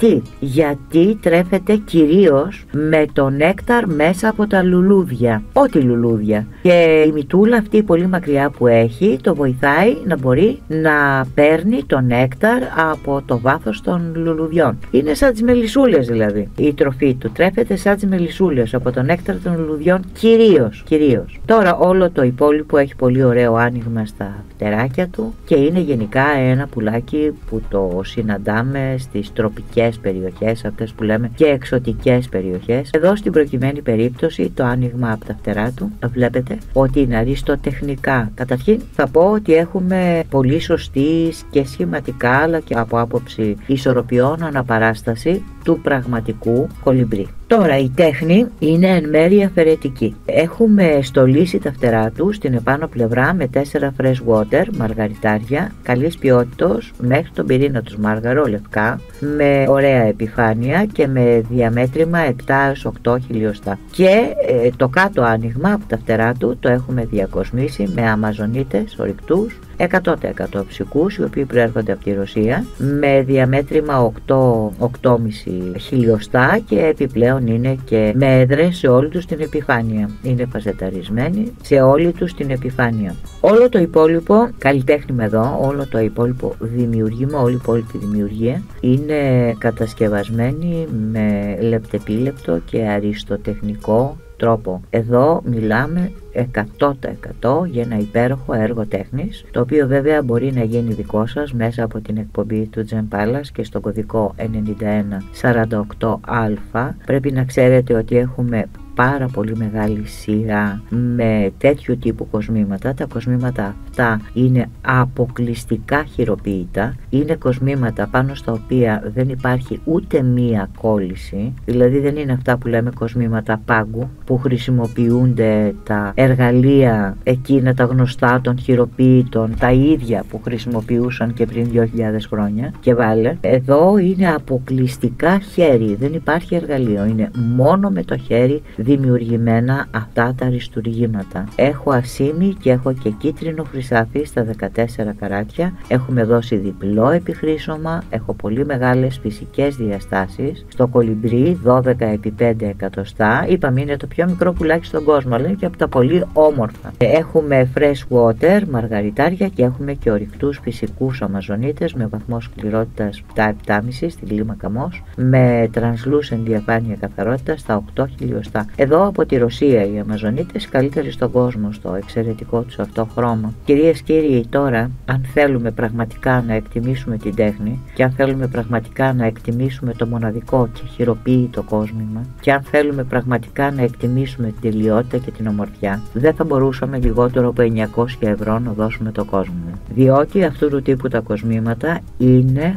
[SPEAKER 2] Γιατί τρέφεται κυρίως με το νέκταρ μέσα από τα λουλούδια. Ό,τι λουλούδια. Και η μυτούλα αυτή πολύ μακριά που έχει το βοηθάει να μπορεί να παίρνει το νέκταρ από το βάθος των λουλουδιών. Είναι σαν τις μελισσούλες δηλαδή. Η τροφή του τρέφεται σαν τις μελισσούλες από το νέκταρ των λουλουδιών κυρίως. Τώρα όλο το υπόλοιπο έχει πολύ ωραίο άνοιγμα στα φτεράκια του και είναι γενικά ένα πουλάκι που το συναντάμε στις τροπικές περιοχές, αυτές που λέμε και εξωτικές περιοχές. Εδώ στην προκειμένη περίπτωση το άνοιγμα από τα φτερά του βλέπετε ότι είναι αριστοτεχνικά. Καταρχήν θα πω ότι έχουμε πολύ σωστή και σχηματικά αλλά και από άποψη ισορροπιών αναπαράσταση του πραγματικού κολυμπρί. Τώρα η τέχνη είναι εν μέρει αφαιρετική. Έχουμε στολίσει τα φτερά του στην επάνω πλευρά με 4 fresh water μαργαριτάρια καλής ποιότητας μέχρι τον πυρήνα τους μάργαρο λευκά, με ωραία επιφάνεια και με διαμέτρημα 7-8 χιλιοστά. Και το κάτω άνοιγμα από τα φτερά του το έχουμε διακοσμήσει με αμαζονίτες ορυκτούς 100% φυσικούς, οι οποίοι προέρχονται από τη Ρωσία, με διαμέτρημα 8,5 χιλιοστά και επιπλέον είναι και με έδρες σε όλη τους την επιφάνεια. Είναι φαζεταρισμένοι σε όλη τους την επιφάνεια. Όλο το υπόλοιπο καλλιτέχνημα εδώ, όλο το υπόλοιπο δημιουργήμα, όλη η υπόλοιπη δημιουργία είναι κατασκευασμένη με λεπτεπίλεπτο και αριστοτεχνικό τρόπο. Εδώ μιλάμε 100% για ένα υπέροχο έργο τέχνης, το οποίο βέβαια μπορεί να γίνει δικό σας μέσα από την εκπομπή του Gem Palace και στον κωδικό 9148α. Πρέπει να ξέρετε ότι έχουμε πάρα πολύ μεγάλη σειρά με τέτοιου τύπου κοσμήματα. Τα κοσμήματα αυτά είναι αποκλειστικά χειροποίητα. Είναι κοσμήματα πάνω στα οποία δεν υπάρχει ούτε μία κόλληση, δηλαδή δεν είναι αυτά που λέμε κοσμήματα πάγκου, που χρησιμοποιούνται τα εργαλεία εκείνα τα γνωστά των χειροποίητων, τα ίδια που χρησιμοποιούσαν και πριν 2.000 χρόνια. Και βάλε, εδώ είναι αποκλειστικά χέρι, δεν υπάρχει εργαλείο, είναι μόνο με το χέρι δημιουργημένα αυτά τα αριστουργήματα. Έχω ασήμι και έχω και κίτρινο χρυσάφι στα 14 καράτια. Έχουμε δώσει διπλό επιχρήσωμα, έχω πολύ μεγάλες φυσικές διαστάσεις. Στο κολυμπρί 12x5 εκατοστά, είπαμε είναι το πιο μικρό πουλάκι στον κόσμο, αλλά είναι και από τα πολύ όμορφα. Έχουμε fresh water, μαργαριτάρια και έχουμε και ορυκτούς φυσικούς αμαζονίτες με βαθμό σκληρότητας 7,5 στην κλίμακα Mohs, με translucent διαφάνεια καθαρότητα στα 8 χιλιοστά. Εδώ από τη Ρωσία οι αμαζονίτες καλύτεροι στον κόσμο στο εξαιρετικό τους αυτό χρώμα. Κυρίες και κύριοι, τώρα αν θέλουμε πραγματικά να εκτιμήσουμε την τέχνη και αν θέλουμε πραγματικά να εκτιμήσουμε το μοναδικό και χειροποίητο κόσμημα και αν θέλουμε πραγματικά να εκτιμήσουμε την τελειότητα και την ομορφιά, δεν θα μπορούσαμε λιγότερο από 900 ευρώ να δώσουμε το κόσμο. Διότι αυτού του τύπου τα κοσμήματα είναι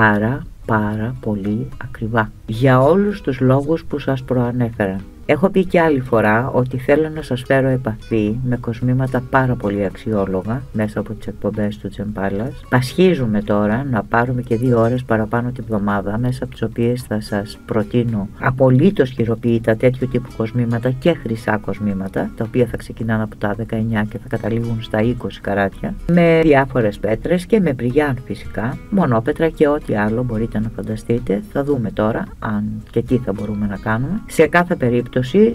[SPEAKER 2] πάρα πολύ ακριβά. Για όλους τους λόγους που σας προανέφερα. Έχω πει και άλλη φορά ότι θέλω να σας φέρω επαφή με κοσμήματα πάρα πολύ αξιόλογα μέσα από τις εκπομπές του Gem Palace. Πασχίζουμε τώρα να πάρουμε και 2 ώρες παραπάνω την εβδομάδα, μέσα από τις οποίες θα σας προτείνω απολύτως χειροποίητα τέτοιου τύπου κοσμήματα και χρυσά κοσμήματα, τα οποία θα ξεκινάνε από τα 19 και θα καταλήγουν στα 20 καράτια, με διάφορες πέτρες και με μπριγιάν φυσικά, μονόπετρα και ό,τι άλλο μπορείτε να φανταστείτε. Θα δούμε τώρα αν και τι θα μπορούμε να κάνουμε. Σε κάθε περίπτωση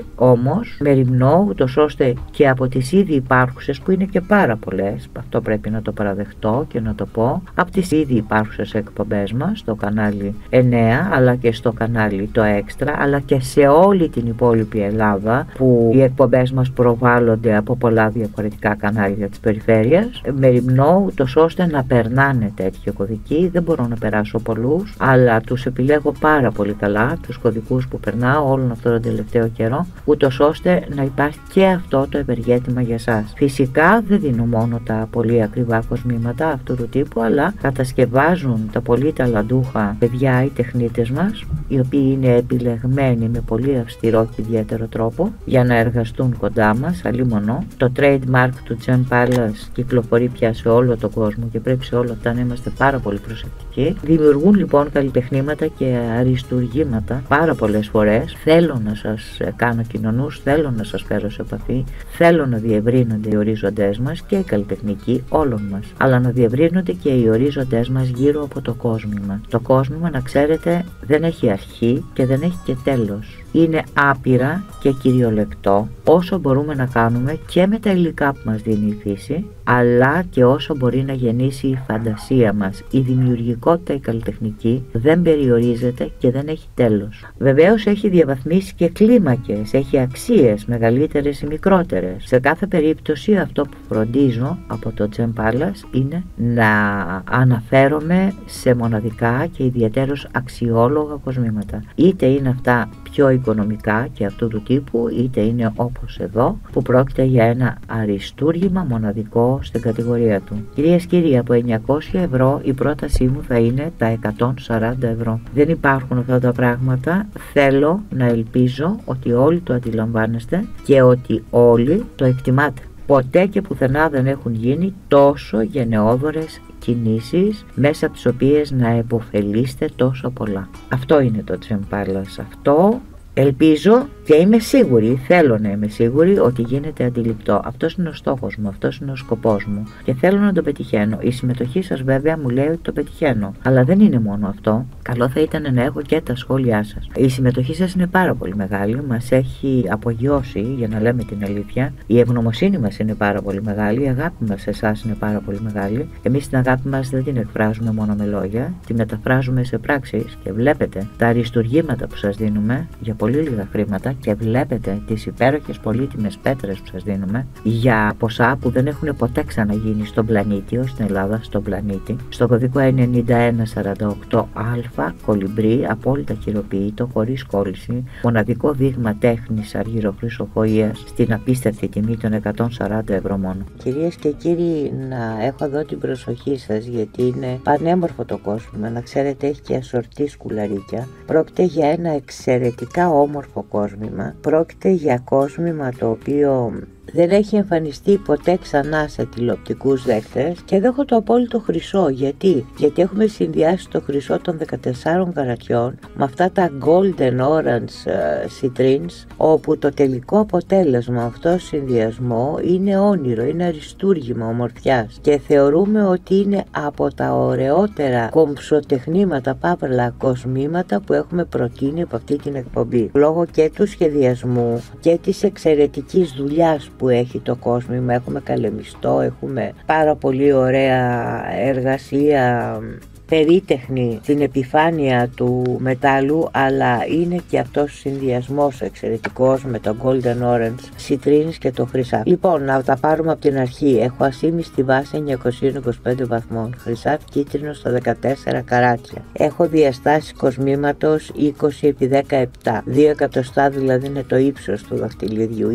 [SPEAKER 2] όμως μεριμνώ ούτως ώστε και από τις ήδη υπάρχουσες, που είναι και πάρα πολλές, αυτό πρέπει να το παραδεχτώ και να το πω, από τις ήδη υπάρχουσες εκπομπές μας στο κανάλι 9 αλλά και στο κανάλι το Extra, αλλά και σε όλη την υπόλοιπη Ελλάδα που οι εκπομπές μας προβάλλονται από πολλά διαφορετικά κανάλια της περιφέρειας, μεριμνώ ούτως ώστε να περνάνε τέτοιο κωδικοί. Δεν μπορώ να περάσω πολλούς, αλλά τους επιλέγω πάρα πολύ καλά τους κωδικούς που περνάω όλον αυτό το τελευταίο καιρό, ούτως ώστε να υπάρχει και αυτό το ευεργέτημα για σας. Φυσικά δεν δίνω μόνο τα πολύ ακριβά κοσμήματα αυτού του τύπου, αλλά κατασκευάζουν τα πολύ ταλαντούχα παιδιά οι τεχνίτες μας, οι οποίοι είναι επιλεγμένοι με πολύ αυστηρό και ιδιαίτερο τρόπο για να εργαστούν κοντά μας, αλλήμονο. Το trademark του Gem Palace κυκλοφορεί πια σε όλο τον κόσμο και πρέπει σε όλα αυτά να είμαστε πάρα πολύ προσεκτικοί. Δημιουργούν λοιπόν καλλιτεχνήματα και αριστουργήματα πάρα πολλές φορές. Θέλω να σας κάνω κοινωνούς, θέλω να σας φέρω σε επαφή, θέλω να διευρύνονται οι ορίζοντές μας και οι καλλιτεχνικοί όλων μας, αλλά να διευρύνονται και οι ορίζοντές μας γύρω από το κόσμημα. Το κόσμημα, να ξέρετε, δεν έχει αρχή και δεν έχει και τέλος. Είναι άπειρα και κυριολεκτό όσο μπορούμε να κάνουμε και με τα υλικά που μας δίνει η φύση, αλλά και όσο μπορεί να γεννήσει η φαντασία μας. Η δημιουργικότητα η καλλιτεχνική δεν περιορίζεται και δεν έχει τέλος. Βεβαίως έχει διαβαθμίσει και κλίμακες, έχει αξίες μεγαλύτερες ή μικρότερες. Σε κάθε περίπτωση αυτό που φροντίζω από το Gem Palace είναι να αναφέρομαι σε μοναδικά και ιδιαίτερως αξιόλογα κοσμήματα. Είτε είναι αυτά πιο οικονομικά και αυτού του τύπου, είτε είναι όπως εδώ που πρόκειται για ένα αριστούργημα μοναδικό στην κατηγορία του. Κυρίες και κύριοι, από 900 ευρώ η πρότασή μου θα είναι τα 140 ευρώ. Δεν υπάρχουν αυτά τα πράγματα. Θέλω να ελπίζω ότι όλοι το αντιλαμβάνεστε και ότι όλοι το εκτιμάτε. Ποτέ και πουθενά δεν έχουν γίνει τόσο γενναιόδωρες κινήσεις μέσα από τις οποίες να επωφελείστε τόσο πολλά. Αυτό είναι το Gem Palace. Αυτό Ελπίζω και είμαι σίγουρη, θέλω να είμαι σίγουρη ότι γίνεται αντιληπτό. Αυτός είναι ο στόχος μου, αυτός είναι ο σκοπός μου και θέλω να το πετυχαίνω. Η συμμετοχή σας βέβαια μου λέει ότι το πετυχαίνω. Αλλά δεν είναι μόνο αυτό. Καλό θα ήταν να έχω και τα σχόλιά σας. Η συμμετοχή σας είναι πάρα πολύ μεγάλη, μας έχει απογειώσει, για να λέμε την αλήθεια. Η ευγνωμοσύνη μας είναι πάρα πολύ μεγάλη, η αγάπη μας σε εσάς είναι πάρα πολύ μεγάλη. Εμείς την αγάπη μας δεν την εκφράζουμε μόνο με λόγια, τη μεταφράζουμε σε πράξεις και βλέπετε τα αριστουργήματα που σας δίνουμε για πολύ λίγα χρήματα και βλέπετε τις υπέροχες πολύτιμες πέτρες που σας δίνουμε για ποσά που δεν έχουν ποτέ ξαναγίνει στον πλανήτη, ως στην Ελλάδα, στον πλανήτη. Στο κωδικό 9148α, κολυμπρί, απόλυτα χειροποίητο, χωρίς κόλληση, μοναδικό δείγμα τέχνης αργυροχρυσοχοΐας στην απίστευτη τιμή των 140 ευρώ μόνο. Κυρίες και κύριοι, να έχω εδώ την προσοχή σας γιατί είναι πανέμορφο το κόσμημα, να ξέρετε έχει και ασορτή σκουλαρίκια. Πρόκειται για ένα εξαιρετικά όμορφο κόσμημα, πρόκειται για κόσμημα το οποίο δεν έχει εμφανιστεί ποτέ ξανά σε τηλεοπτικούς δέκτες και εδώ έχω το απόλυτο χρυσό. Γιατί έχουμε συνδυάσει το χρυσό των 14 καρατιών με αυτά τα golden orange citrines, όπου το τελικό αποτέλεσμα αυτός συνδυασμό είναι όνειρο, είναι αριστούργημα ομορφιάς και θεωρούμε ότι είναι από τα ωραιότερα κομψοτεχνήματα, παύλα κοσμήματα που έχουμε προτείνει από αυτή την εκπομπή. Λόγω και του σχεδιασμού και της εξαιρετικής δουλειάς που έχει το κόσμημα, έχουμε καλεμιστό, έχουμε πάρα πολύ ωραία εργασία περίτεχνη στην επιφάνεια του μετάλλου, αλλά είναι και αυτός ο συνδυασμός εξαιρετικός με το golden orange citrines και το χρυσάφι. Λοιπόν, να τα πάρουμε από την αρχή. Έχω ασήμι στη βάση 925 βαθμών, χρυσάφι κίτρινο στα 14 καράτια. Έχω διαστάσεις κοσμήματος 20x17, 2 εκατοστά δηλαδή είναι το ύψος του δαχτυλιδιού,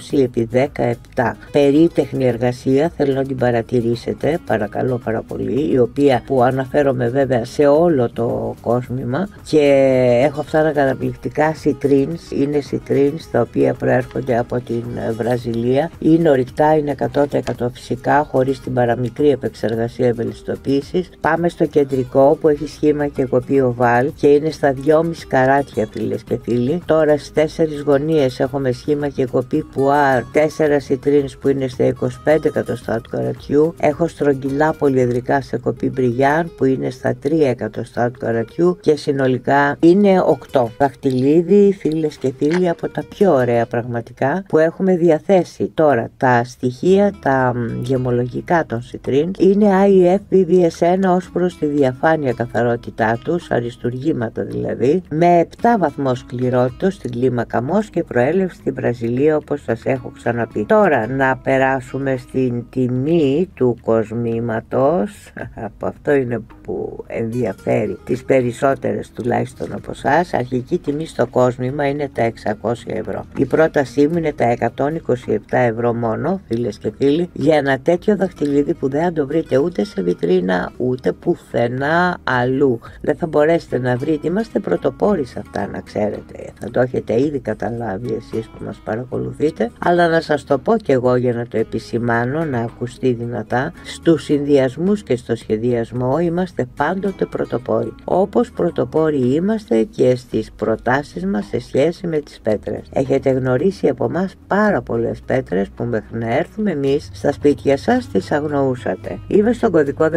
[SPEAKER 2] 20x17. Περίτεχνη εργασία, θέλω να την παρατηρήσετε, παρακαλώ πάρα πολύ, η οποία που αναφέρομαι βέβαια σε όλο το κόσμημα, και έχω αυτά τα καταπληκτικά citrines, είναι citrines τα οποία προέρχονται από την Βραζιλία, είναι ορυκτά, είναι 100% φυσικά, χωρίς την παραμικρή επεξεργασία ευελιστοποίησης. Πάμε στο κεντρικό που έχει σχήμα και κοπή οβάλ και είναι στα 2,5 καράτια, φίλες και φίλοι. Τώρα στις 4 γωνίες έχουμε σχήμα και κοπή πουάρ, 4 citrines που είναι στα 25 εκατοστά του καρατιού. Έχω στρογγυλά πολυεδρικά σε κοπή μπριγιάν που είναι στα 3 εκατοστά του καρατιού και συνολικά είναι 8. Δαχτυλίδι, φίλες και φίλοι, από τα πιο ωραία πραγματικά που έχουμε διαθέσει. Τώρα τα στοιχεία, τα γεμολογικά των citrines είναι IF BBS1 ως προς τη διαφάνεια καθαρότητά τους, αριστουργήματα δηλαδή, με 7 βαθμό σκληρότητος στην κλίμακα Mohs και προέλευση στη Βραζιλία, όπως σας έχω ξαναπεί. Τώρα να περάσουμε στην τιμή του κοσμήματος. Από αυτό είναι που ενδιαφέρει τις περισσότερες τουλάχιστον από εσάς. Αρχική τιμή στο κόσμημα είναι τα 600 ευρώ. Η πρότασή μου είναι τα 127 ευρώ μόνο, φίλες και φίλοι, για ένα τέτοιο δαχτυλίδι που δεν θα το βρείτε ούτε σε βιτρίνα ούτε πουθενά αλλού. Δεν θα μπορέσετε να βρείτε, είμαστε πρωτοπόροι σε αυτά, να ξέρετε. Θα το έχετε ήδη καταλάβει εσείς που μας παρακολουθείτε, αλλά να σας το πω κι εγώ για να το επισημάνω, να ακουστεί δυνατά. Στους συνδυασμούς και στο σχεδιασμό είμαστε πάντοτε πρωτοπόροι. Όπως πρωτοπόροι είμαστε και στις προτάσεις μας σε σχέση με τις πέτρες. Έχετε γνωρίσει από εμάς πάρα πολλές πέτρες που μέχρι να έρθουμε εμείς στα σπίτια σας τις αγνοούσατε. Είμαι στον κωδικό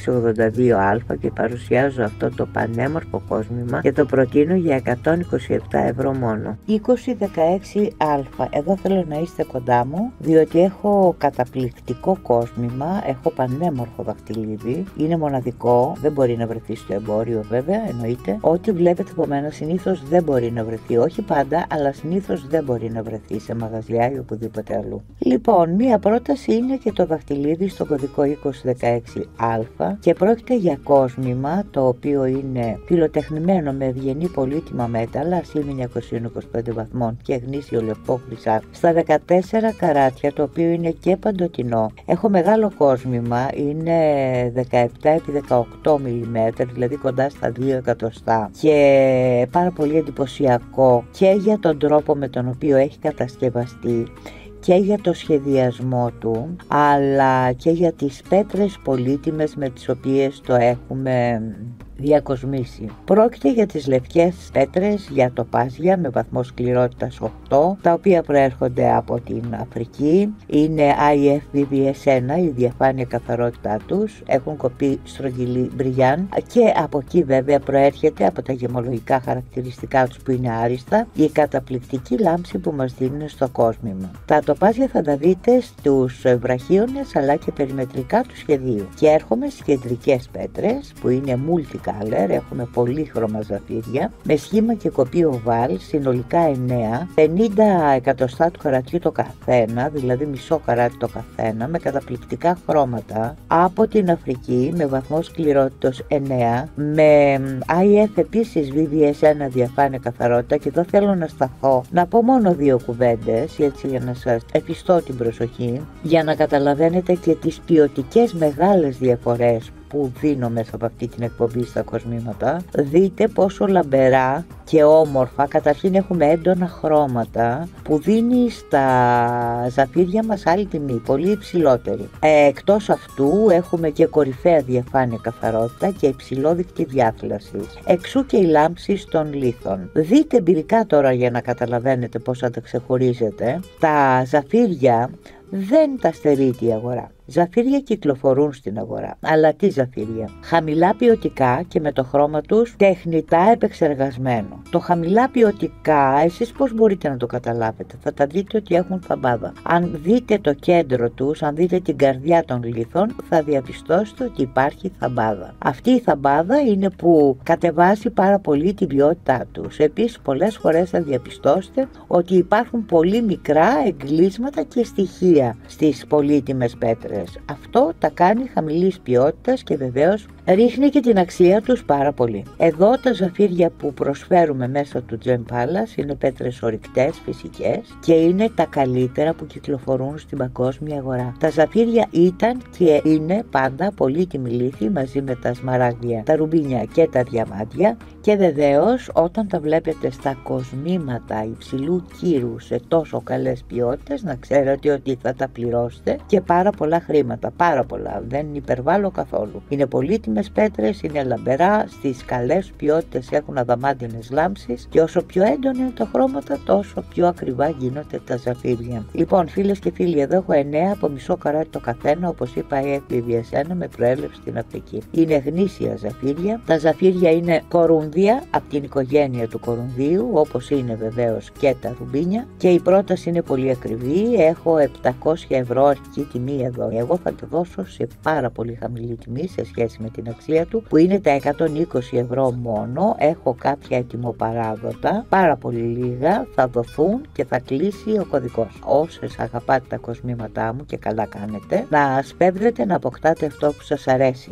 [SPEAKER 2] 1682α και παρουσιάζω αυτό το πανέμορφο κόσμημα και το προτείνω για 127 ευρώ μόνο. 2016α, εδώ θέλω να είστε κοντά μου, διότι έχω καταπληκτικό κόσμημα, έχω πανέμορφο δαχτυλίδι, είναι μοναδικό, δεν μπορεί να βρεθεί στο εμπόριο βέβαια, εννοείται. Ό,τι βλέπετε από μένα συνήθως δεν μπορεί να βρεθεί, όχι πάντα, αλλά συνήθως δεν μπορεί να βρεθεί σε μαγαζιά ή οπουδήποτε αλλού. Λοιπόν, μία πρόταση είναι και το δαχτυλίδι στο κωδικό 2016α και πρόκειται για κόσμημα το οποίο είναι φιλοτεχνημένο με ευγενή πολύτιμα μέταλλα, ασήμι 925 βαθμών και γνήσιο λευκό χρυσάφι στα 14 καράτια, το οποίο είναι και παντοτινό. Έχω μεγάλο κόσμημα, είναι 17x18 mm, δηλαδή κοντά στα 2 εκατοστά και πάρα πολύ εντυπωσιακό και για τον τρόπο με τον οποίο έχει κατασκευαστεί και για το σχεδιασμό του, αλλά και για τις πέτρες πολύτιμες με τις οποίες το έχουμε διακοσμήσει. Πρόκειται για τις λευκές πέτρες για τοπάζια με βαθμό σκληρότητας 8, τα οποία προέρχονται από την Αφρική. Είναι IFVVS1 η διαφάνεια καθαρότητά τους, έχουν κοπεί στρογγυλή μπριγιάν και από εκεί βέβαια προέρχεται από τα γεμολογικά χαρακτηριστικά τους που είναι άριστα η καταπληκτική λάμψη που μας δίνουν στο κόσμημα. Τα τοπάζια θα τα δείτε στους βραχίονες αλλά και περιμετρικά του σχεδίου. Και έρχομαι στις κεντρικές πέτρες που είναι multicolor, έχουμε πολύχρωμα ζαφύρια με σχήμα και κοπή οβάλ, συνολικά 9, 50 εκατοστά του καρατιού το καθένα, δηλαδή μισό καράτι το καθένα, με καταπληκτικά χρώματα από την Αφρική με βαθμό σκληρότητος 9, με IF επίσης VVS1 διαφάνεια καθαρότητα. Και εδώ θέλω να σταθώ, να πω μόνο 2 κουβέντες έτσι για να σας εφιστώ την προσοχή, για να καταλαβαίνετε και τις ποιοτικές μεγάλες διαφορές που δίνω μέσα από αυτή την εκπομπή στα κοσμήματα. Δείτε πόσο λαμπερά και όμορφα, καταρχήν έχουμε έντονα χρώματα που δίνει στα ζαφύρια μας άλλη τιμή, πολύ υψηλότερη. Εκτός αυτού έχουμε και κορυφαία διαφάνεια καθαρότητα και υψηλό δείκτη διάθλασης. Εξού και η λάμψη των λίθων. Δείτε εμπειρικά τώρα για να καταλαβαίνετε πώς θα τα ξεχωρίζετε. Τα ζαφύρια δεν τα στερείται η αγορά. Ζαφύρια κυκλοφορούν στην αγορά. Αλλά τι ζαφύρια? Χαμηλά ποιοτικά και με το χρώμα τους τεχνητά επεξεργασμένο. Το χαμηλά ποιοτικά, εσείς πώς μπορείτε να το καταλάβετε? Θα τα δείτε ότι έχουν θαμπάδα. Αν δείτε το κέντρο τους, αν δείτε την καρδιά των λίθων, θα διαπιστώσετε ότι υπάρχει θαμπάδα. Αυτή η θαμπάδα είναι που κατεβάζει πάρα πολύ την ποιότητά τους. Επίσης, πολλές φορές θα διαπιστώσετε ότι υπάρχουν πολύ μικρά εγκλίσματα και στοιχεία στις πολύτιμες πέτρες. Αυτό τα κάνει χαμηλής ποιότητας και βεβαίως ρίχνει και την αξία τους πάρα πολύ. Εδώ τα ζαφύρια που προσφέρουμε μέσα του Gem Palace είναι πέτρες ορυκτές, φυσικές και είναι τα καλύτερα που κυκλοφορούν στην παγκόσμια αγορά. Τα ζαφύρια ήταν και είναι πάντα πολύτιμη λίθη μαζί με τα σμαράγδια, τα ρουμπίνια και τα διαμάντια και βεβαίως όταν τα βλέπετε στα κοσμήματα υψηλού κύρου σε τόσο καλές ποιότητες, να ξέρετε ότι θα τα πληρώσετε και πάρα πολλά χρήματα, πάρα πολλά, δεν υπερβάλλω καθόλου. Είναι πολύτιμες πέτρες, είναι λαμπερά, στις καλές ποιότητες έχουν αδαμάντινες λάμψεις και όσο πιο έντονα είναι τα χρώματα τόσο πιο ακριβά γίνονται τα ζαφύρια. Λοιπόν φίλες και φίλοι, εδώ έχω 9 από μισό καράτι το καθένα, όπως είπα FVVS1 με προέλευση στην Αφρική. Είναι γνήσια ζαφύρια, τα ζαφύρια είναι κορούνδια από την οικογένεια του κορουνδίου, όπως είναι βεβαίως και τα ρουμπίνια και η πρόταση είναι πολύ ακριβή, έχω 700 ευρώ αρχική τιμή εδώ. Εγώ θα το δώσω σε πάρα πολύ χαμηλή τιμή σε σχέση με την αξία του που είναι τα 120 ευρώ μόνο. Έχω κάποια ετοιμοπαράδοτα, πάρα πολύ λίγα θα δοθούν και θα κλείσει ο κωδικός. Όσες αγαπάτε τα κοσμήματά μου και καλά κάνετε, να σπέβδετε να αποκτάτε αυτό που σας αρέσει.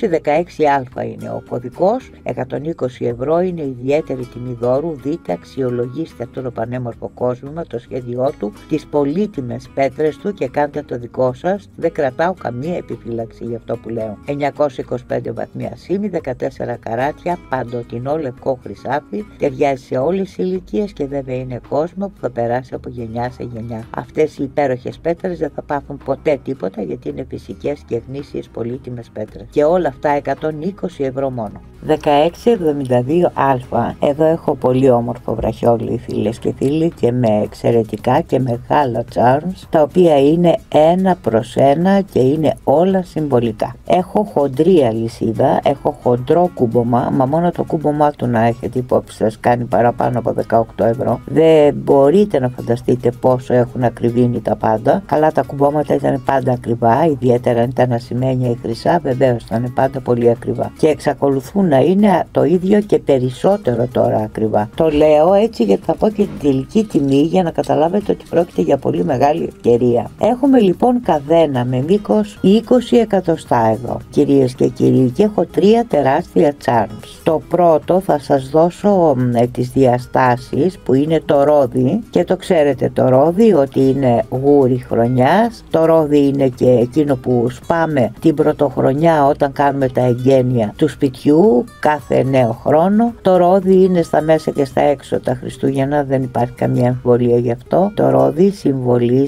[SPEAKER 2] 2016α είναι ο κωδικός, 120 ευρώ είναι ιδιαίτερη τιμή δώρου. Δείτε, αξιολογήστε αυτό το πανέμορφο κόσμημα, το σχέδιό του, τις πολύτιμες πέτρες του και κάντε το δικό σας. Δεν κρατάω καμία επιφύλαξη για αυτό που λέω. 925 βαθμία σήμη, 14 καράτια, παντοτινό λευκό χρυσάφι, ταιριάζει σε όλες τις ηλικίες και βέβαια είναι κόσμο που θα περάσει από γενιά σε γενιά. Αυτές οι υπέροχες πέτρες δεν θα πάθουν ποτέ τίποτα γιατί είναι φυσικές και γνήσιες πολύτιμες πέτρες. Και όλα αυτά 120 ευρώ μόνο. 1672α. Εδώ έχω πολύ όμορφο βραχιόλι φίλες και φίλοι και με εξαιρετικά και μεγάλα charms, τα οποία είναι 1/1 και είναι όλα συμβολικά. Έχω χοντρή αλυσίδα, έχω χοντρό κούμπομα, μα μόνο το κούμπομα του να έχετε υπόψη σας κάνει παραπάνω από 18 ευρώ. Δεν μπορείτε να φανταστείτε πόσο έχουν ακριβήνει τα πάντα. Καλά, τα κουμπώματα ήταν πάντα ακριβά, ιδιαίτερα αν ήταν ασημένια ή χρυσά, βεβαίως ήταν πάντα πολύ ακριβά. Και εξακολουθούν να είναι το ίδιο και περισσότερο τώρα ακριβά. Το λέω έτσι γιατί θα πω και την τελική τιμή για να καταλάβετε ότι πρόκειται για πολύ μεγάλη ευκαιρία. Έχουμε λοιπόν καδένα με μήκος 20 εκατοστά εδώ, κυρίες και κύριοι, και έχω 3 τεράστια charms. Το πρώτο θα σας δώσω τις διαστάσεις που είναι το ρόδι και το ξέρετε το ρόδι ότι είναι γούρι χρονιάς. Το ρόδι είναι και εκείνο που σπάμε την πρωτοχρονιά όταν κάνουμε τα εγγένεια του σπιτιού κάθε νέο χρόνο. Το ρόδι είναι στα μέσα και στα έξω τα Χριστούγεννα, δεν υπάρχει καμία αμφιβολία γι' αυτό. Το ρόδι συμβολίζει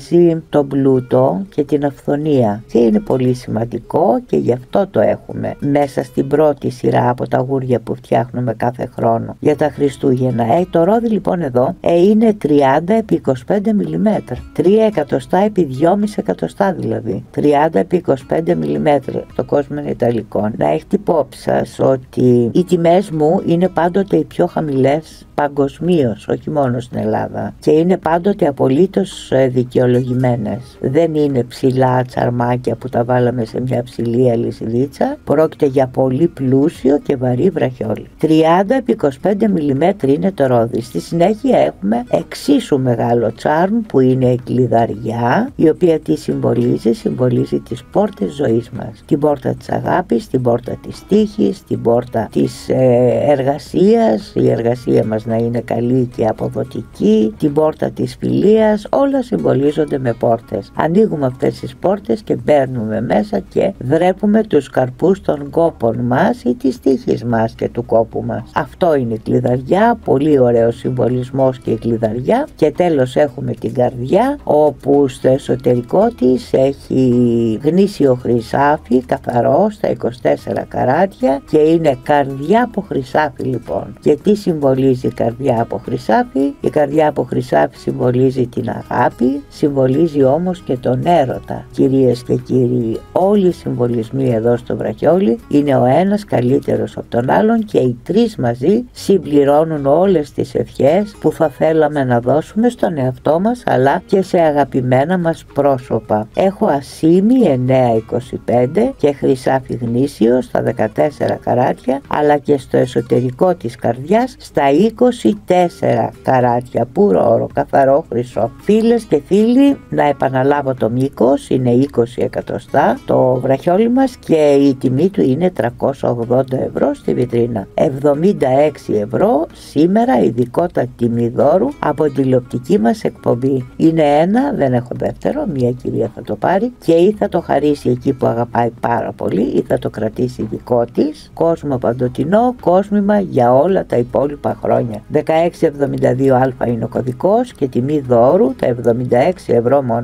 [SPEAKER 2] τον πλούτο και την αυθονία και είναι πολύ σημαντικό και γι' αυτό το έχουμε μέσα στην πρώτη σειρά από τα γούρια που φτιάχνουμε κάθε χρόνο για τα Χριστούγεννα. Το ρόδι λοιπόν εδώ είναι 30 επί 25 mm, 3 εκατοστά επί 2,5 εκατοστά δηλαδή, 30 επί 25 mm. Το κόσμο είναι ιταλικό. Να έχετε υπόψη σας ότι οι τιμές μου είναι πάντοτε οι πιο χαμηλές παγκοσμίως, όχι μόνο στην Ελλάδα, και είναι πάντοτε απολύτως δικαιολογημένες. Δεν είναι ψηλά τσαρμάκια που τα βάλαμε σε μια ψηλή αλυσιδίτσα. Πρόκειται για πολύ πλούσιο και βαρύ βραχιόλι. 30 επί 25 mm είναι το ρόδι. Στη συνέχεια έχουμε εξίσου μεγάλο τσάρμ που είναι η κλειδαριά, η οποία τι συμβολίζει? Συμβολίζει τις πόρτες ζωής μας. Την πόρτα της αγάπης, την πόρτα της τύχης, την πόρτα της εργασίας, η εργασία μας να είναι καλή και αποδοτική, την πόρτα της φιλίας, όλα συμβολίζονται με πόρτες. Ανοίγουμε αυτές τις πόρτες και μπαίνουμε μέσα και δρέπουμε τους καρπούς των κόπων μας ή της τύχης μας και του κόπου μας. Αυτό είναι η κλειδαριά, πολύ ωραίο συμβολισμός και η κλειδαριά. Και τέλος έχουμε την καρδιά, όπου στο εσωτερικό της έχει γνήσιο χρυσάφι, καθαρό στα 24 καράτια, και είναι καρδιά από χρυσάφι λοιπόν. Και τι συμβολίζει η καρδιά από χρυσάφι? Η καρδιά από χρυσάφι συμβολίζει την αγάπη, συμβολίζει όμως και τον έρωτα. Κυρίες και κύριοι, όλοι οι συμβολισμοί εδώ στο βραχιόλι είναι ο ένας καλύτερος από τον άλλον και οι τρεις μαζί συμπληρώνουν όλες τις ευχές που θα θέλαμε να δώσουμε στον εαυτό μας αλλά και σε αγαπημένα μας πρόσωπα. Έχω ασήμι 9,25 και χρυσάφι γνήσιο στα 14 καράτια, αλλά και στο εσωτερικό της καρδιάς στα 24 καράτια, πουρο όρο, καθαρό χρυσό. Φίλες και φίλοι, να επαναλάβω το μήκος, είναι 20 εκατοστά το βραχιόλι μας και η τιμή του είναι 380 ευρώ στη βιτρίνα. 76 ευρώ σήμερα ειδικότατη τιμή δώρου από την τηλεοπτική μας εκπομπή. Είναι ένα, δεν έχω δεύτερο, μια κυρία θα το πάρει και ή θα το χαρίσει εκεί που αγαπάει πάρα πολύ ή θα το κρατήσει δικό της. Κόσμο παντοτινό, κόσμημα για όλα τα υπόλοιπα χρόνια. 1672α είναι ο κωδικός και τιμή δώρου τα 76 ευρώ μόνο.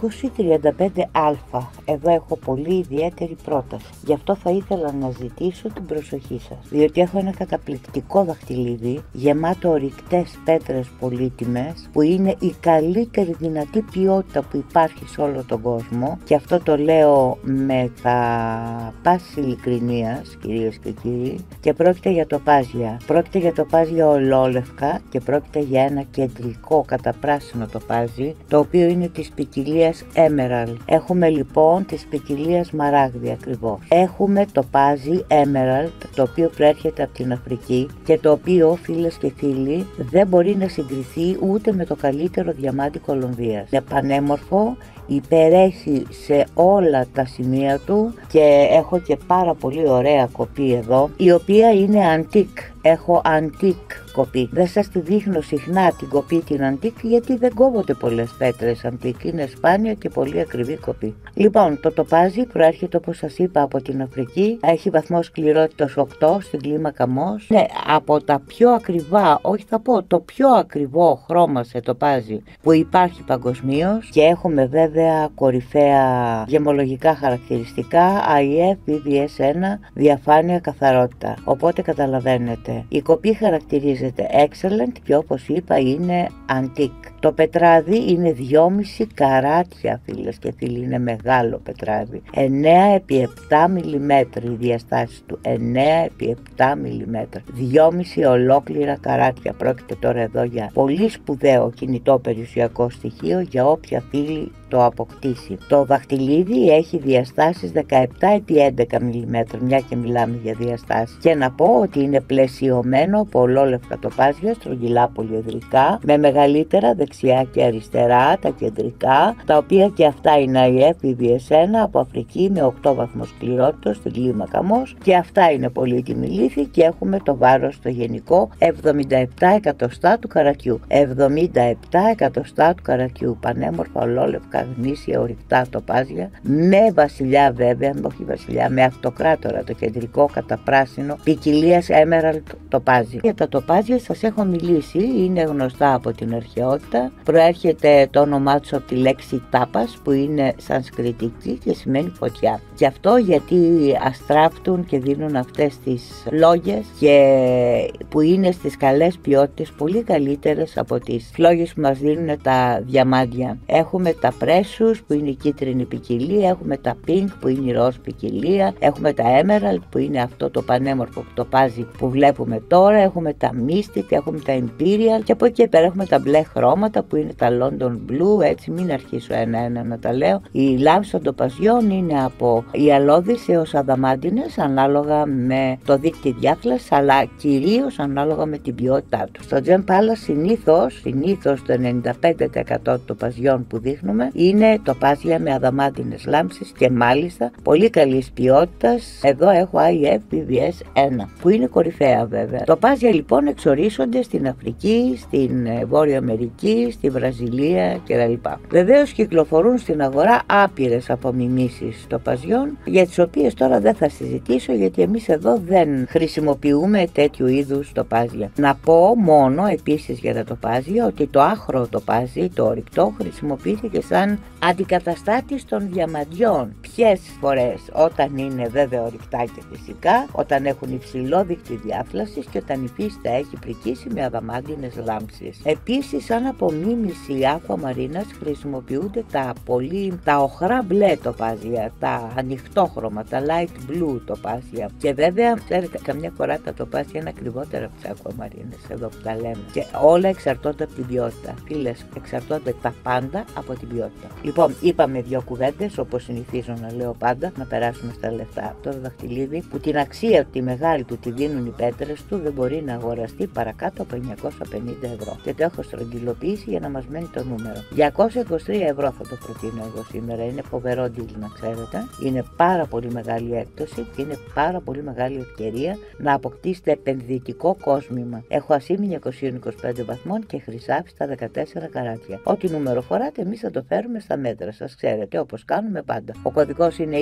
[SPEAKER 2] 2035α. Εδώ έχω πολύ ιδιαίτερη πρόταση. Γι' αυτό θα ήθελα να ζητήσω την προσοχή σας. Διότι έχω ένα καταπληκτικό δαχτυλίδι γεμάτο ορυκτές πέτρες πολύτιμες που είναι η καλύτερη δυνατή ποιότητα που υπάρχει σε όλο τον κόσμο. Και αυτό το λέω με τα πάσης ειλικρινίας, κυρίες και κύριοι. Και πρόκειται για τοπάζια. Πρόκειται για τοπάζια ολόλευκα και πρόκειται για ένα κεντρικό καταπράσινο τοπάζι, το οποίο είναι της ποικιλίας Emerald. Έχουμε λοιπόν της ποικιλίας Μαράγδι ακριβώς. Έχουμε τοπάζι Emerald, το οποίο προέρχεται από την Αφρική και το οποίο, φίλες και φίλοι, δεν μπορεί να συγκριθεί ούτε με το καλύτερο διαμάντι Κολομβίας. Είναι πανέμορφο, υπερέχει σε όλα τα σημεία του και έχω και πάρα πολύ ωραία κοπή εδώ, η οποία είναι antique. Έχω antique κοπή. Δεν σας τη δείχνω συχνά την κοπή την antique γιατί δεν κόβονται πολλές πέτρες antique. Είναι σπάνια και πολύ ακριβή κοπή. Λοιπόν, το τοπάζι προέρχεται όπως σας είπα από την Αφρική. Έχει βαθμό σκληρότητας 8 στην κλίμακα Mohs. Ναι, από τα πιο ακριβά, όχι θα πω, το πιο ακριβό χρώμα σε τοπάζι που υπάρχει παγκοσμίως και έχουμε βέβαια κορυφαία γεμολογικά χαρακτηριστικά IF, VVS1, διαφάνεια, καθαρότητα. Οπότε καταλαβαίνετε. Η κοπή χαρακτηρίζεται excellent και όπως είπα είναι antique. Το πετράδι είναι 2,5 καράτια, φίλες και φίλοι, είναι μεγάλο πετράδι. 9 επί 7 mm η διαστάση του, 9 επί 7 mm, 2,5 ολόκληρα καράτια. Πρόκειται τώρα εδώ για πολύ σπουδαίο κινητό περιουσιακό στοιχείο για όποια φίλη το αποκτήσει. Το δαχτυλίδι έχει διαστάσεις 17 επί 11 mm, μια και μιλάμε για διαστάσεις. Και να πω ότι είναι πλαισιωμένο από ολόλευκα τοπάζια στρογγυλά πολυεδρικά με μεγαλύτερα δεξιά και αριστερά τα κεντρικά, τα οποία και αυτά είναι IF VVS1 από Αφρική με 8 βαθμos σκληρότητας στην κλίμακα Mohs και αυτά είναι πολύτιμη λίθη και έχουμε το βάρος στο γενικό 77 εκατοστά του καρατιού. 77 εκατοστά του καρατιού, πανέμορφα ολόλευκα τα γνήσια ορυκτά τοπάζια, με βασιλιά βέβαια, όχι βασιλιά, με αυτοκράτορα το κεντρικό καταπράσινο ποικιλίας Emerald τοπάζι. Για τα τοπάζια σας έχω μιλήσει, είναι γνωστά από την αρχαιότητα. Προέρχεται το όνομά τους από τη λέξη τάπας, που είναι σανσκριτική και σημαίνει φωτιά. Και αυτό γιατί αστράφτουν και δίνουν αυτές τις φλόγες και που είναι στις καλές ποιότητες, πολύ καλύτερες από τις φλόγες που μας δίνουν τα διαμάντια. Έχουμε τα πρέσους που είναι η κίτρινη ποικιλία, έχουμε τα pink που είναι η ροζ ποικιλία, έχουμε τα emerald που είναι αυτό το πανέμορφο τοπάζι που βλέπουμε τώρα, έχουμε τα mystic, έχουμε τα imperial και από εκεί πέρα έχουμε τα μπλε χρώματα που είναι τα London blue, έτσι μην αρχίσω ένα-ένα να τα λέω. Οι λάμψεις των τοπαζιών είναι από ιαλώδεις έως αδαμάντινες ανάλογα με το δίκτυο διάθλασης, αλλά κυρίως ανάλογα με την ποιότητά του. Στο Gem Palace συνήθως το 95% των τοπαζιών που δείχνουμε είναι τοπάζια με αδαμάντινες λάμψεις και μάλιστα πολύ καλής ποιότητας. Εδώ έχω IF BBS 1 που είναι κορυφαία βέβαια. Τοπάζια λοιπόν εξορίσσονται στην Αφρική, στην Βόρεια Αμερική, στη Βραζιλία κτλ. Βεβαίως κυκλοφορούν στην αγορά άπειρες απομιμήσεις τοπαζιών, για τις οποίες τώρα δεν θα συζητήσω, γιατί εμείς εδώ δεν χρησιμοποιούμε τέτοιου είδους τοπάζια. Να πω μόνο επίσης για τα τοπάζια ότι το άχρο τοπάζι, το ορυκτό, χρησιμοποιείται και σαν αντικαταστάτης των διαμαντιών. Ποιες φορές? Όταν είναι βέβαια ορυκτά και φυσικά, όταν έχουν υψηλό δίκτυο διάθλασης και όταν η φύστα έχει πρικίσει με αδαμάντινες λάμψεις. Επίσης, σαν απομίμηση ακουαμαρίνας χρησιμοποιούνται τα οχρά μπλε τοπάζια, τα ανοιχτόχρωμα, τα light blue τοπάζια. Και βέβαια, ξέρετε, καμιά φορά τα τοπάζια είναι ακριβότερα από τις ακουαμαρίνες, εδώ που τα λέμε. Και όλα εξαρτώνται από την ποιότητα. Φίλες, εξαρτώνται τα πάντα από την ποιότητα. Λοιπόν, είπαμε δύο κουβέντες, όπως συνηθίζω να λέω πάντα, να περάσουμε στα λεφτά. Το δαχτυλίδι, που την αξία τη μεγάλη του τη δίνουν οι πέτρες του, δεν μπορεί να αγοραστεί παρακάτω από 950 ευρώ. Και το έχω στρογγυλοποιήσει για να μας μένει το νούμερο. 223 ευρώ θα το προτείνω εγώ σήμερα. Είναι φοβερό deal, να ξέρετε. Είναι πάρα πολύ μεγάλη έκπτωση και είναι πάρα πολύ μεγάλη ευκαιρία να αποκτήσετε επενδυτικό κόσμημα. Έχω ασήμι 925 βαθμών και χρυσάφι στα 14 καράτια. Ό,τι νούμερο φοράτε, εμείς θα το φέρουμε στα μέτρα σας, ξέρετε, όπως κάνουμε πάντα. Ο κωδικός είναι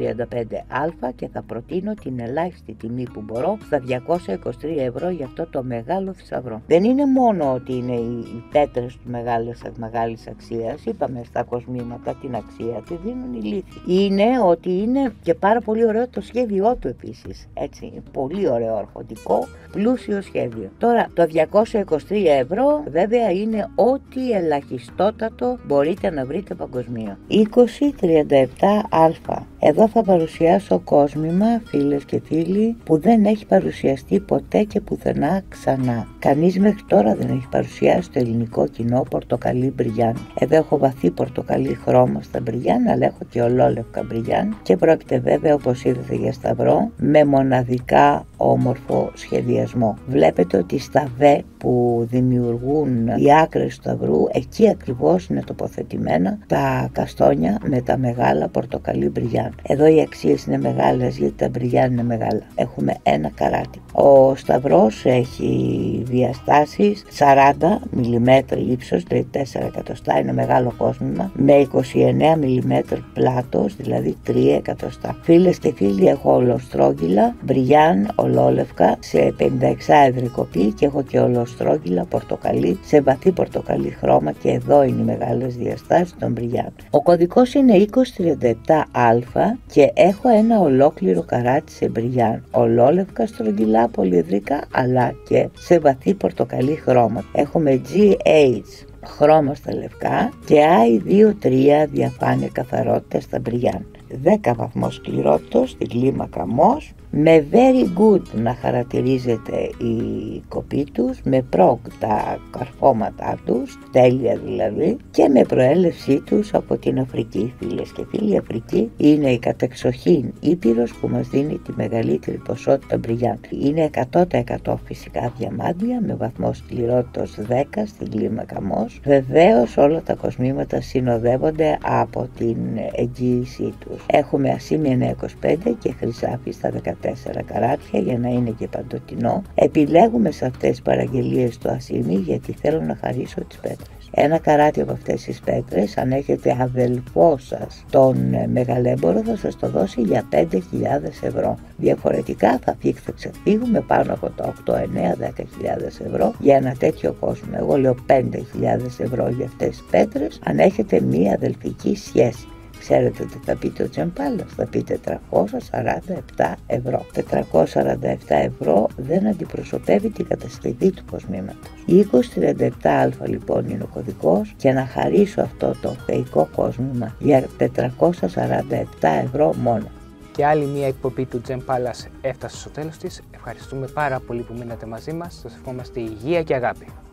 [SPEAKER 2] 2035α και θα προτείνω την ελάχιστη τιμή που μπορώ στα 223 ευρώ για αυτό το μεγάλο θησαυρό. Δεν είναι μόνο ότι είναι οι πέτρες του μεγάλης αξίας, είπαμε στα κοσμήματα την αξία τη δίνουν οι λίθοι. Είναι ότι είναι και πάρα πολύ ωραίο το σχέδιό του επίσης. Έτσι, πολύ ωραίο αρχοντικό, πλούσιο σχέδιο. Τώρα, το 223 ευρώ βέβαια είναι ό,τι ελαχιστότατο μπορείτε να βρείτε παγκοσμίω. 2037α. Εδώ θα παρουσιάσω κόσμημα, φίλες και φίλοι, που δεν έχει παρουσιαστεί ποτέ και πουθενά ξανά. Κανείς μέχρι τώρα δεν έχει παρουσιάσει το ελληνικό κοινό πορτοκαλί μπριγιάν. Εδώ έχω βαθύ πορτοκαλί χρώμα στα μπριγιάν, αλλά έχω και ολόλευκα μπριγιάν και πρόκειται βέβαια, όπως είδατε, για σταυρό με μοναδικά όμορφο σχεδιασμό. Βλέπετε ότι στα βε που δημιουργούν οι άκρες του σταυρού, εκεί ακριβώς είναι τοποθετημένα τα καστόνια με τα μεγάλα πορτοκαλί μπριγιάν. Εδώ οι αξίες είναι μεγάλες γιατί τα μπριγιάν είναι μεγάλα. Έχουμε ένα καράτι. Ο σταυρός έχει διαστάσεις 40 mm ύψος, δηλαδή 4 εκατοστά, είναι μεγάλο κόσμημα, με 29 mm πλάτος, δηλαδή 3 εκατοστά. Φίλες και φίλοι, έχω ολοστρόγγυλα μπριγιάν ολόλευκα σε 56 κοπή και έχω και ολοστρόγγυλα πορτοκαλί σε βαθύ πορτοκαλί χρώμα και εδώ είναι οι μεγάλες διαστάσεις των μπριγιάν. Ο κωδικός είναι 2037α και έχω ένα ολόκληρο καράτι σε μπριγιάν ολόλευκα στρογγυλά πολυεδρικά αλλά και σε βαθύ πορτοκαλί χρώμα. Έχουμε GH χρώμα στα λευκά και I2-3 διαφάνεια καθαρότητα στα μπριγιάν. 10 βαθμός σκληρότητος στην κλίμακα MOS, με very good να χαρακτηρίζεται η κοπή τους, με prog τα καρφώματά τους, τέλεια δηλαδή, και με προέλευσή τους από την Αφρική. Φίλες και φίλοι, η Αφρική είναι η κατεξοχήν ήπειρος που μας δίνει τη μεγαλύτερη ποσότητα μπριγιάν. Είναι 100% φυσικά διαμάντια με βαθμό σκληρότητος 10 στην κλίμακα MOS. Βεβαίως όλα τα κοσμήματα συνοδεύονται από την εγγύησή τους. Έχουμε ασήμι 925 και χρυσάφι στα 14 καράτια για να είναι και παντοτινό. Επιλέγουμε σε αυτές τις παραγγελίες το ασήμι γιατί θέλω να χαρίσω τις πέτρες. Ένα καράτι από αυτές τις πέτρες, αν έχετε αδελφό σας τον μεγαλέμπορο, θα σας το δώσει για 5.000 ευρώ. Διαφορετικά θα ξεφύγουμε πάνω από τα 8, 9, 10.000 ευρώ για ένα τέτοιο κόσμο. Εγώ λέω 5.000 ευρώ για αυτές τις πέτρες, αν έχετε μία αδελφική σχέση. Ξέρετε τι θα πείτε ο Τζεμπάλας? Θα πείτε 447 ευρώ. 447 ευρώ δεν αντιπροσωπεύει την κατασκευή του κοσμήματος. 2037α λοιπόν είναι ο κωδικός, και να χαρίσω αυτό το θεϊκό κοσμήμα για 447 ευρώ μόνο.
[SPEAKER 1] Και άλλη μία εκπομπή του Gem Palace έφτασε στο τέλος της. Ευχαριστούμε πάρα πολύ που μείνατε μαζί μας. Σας ευχόμαστε υγεία και αγάπη.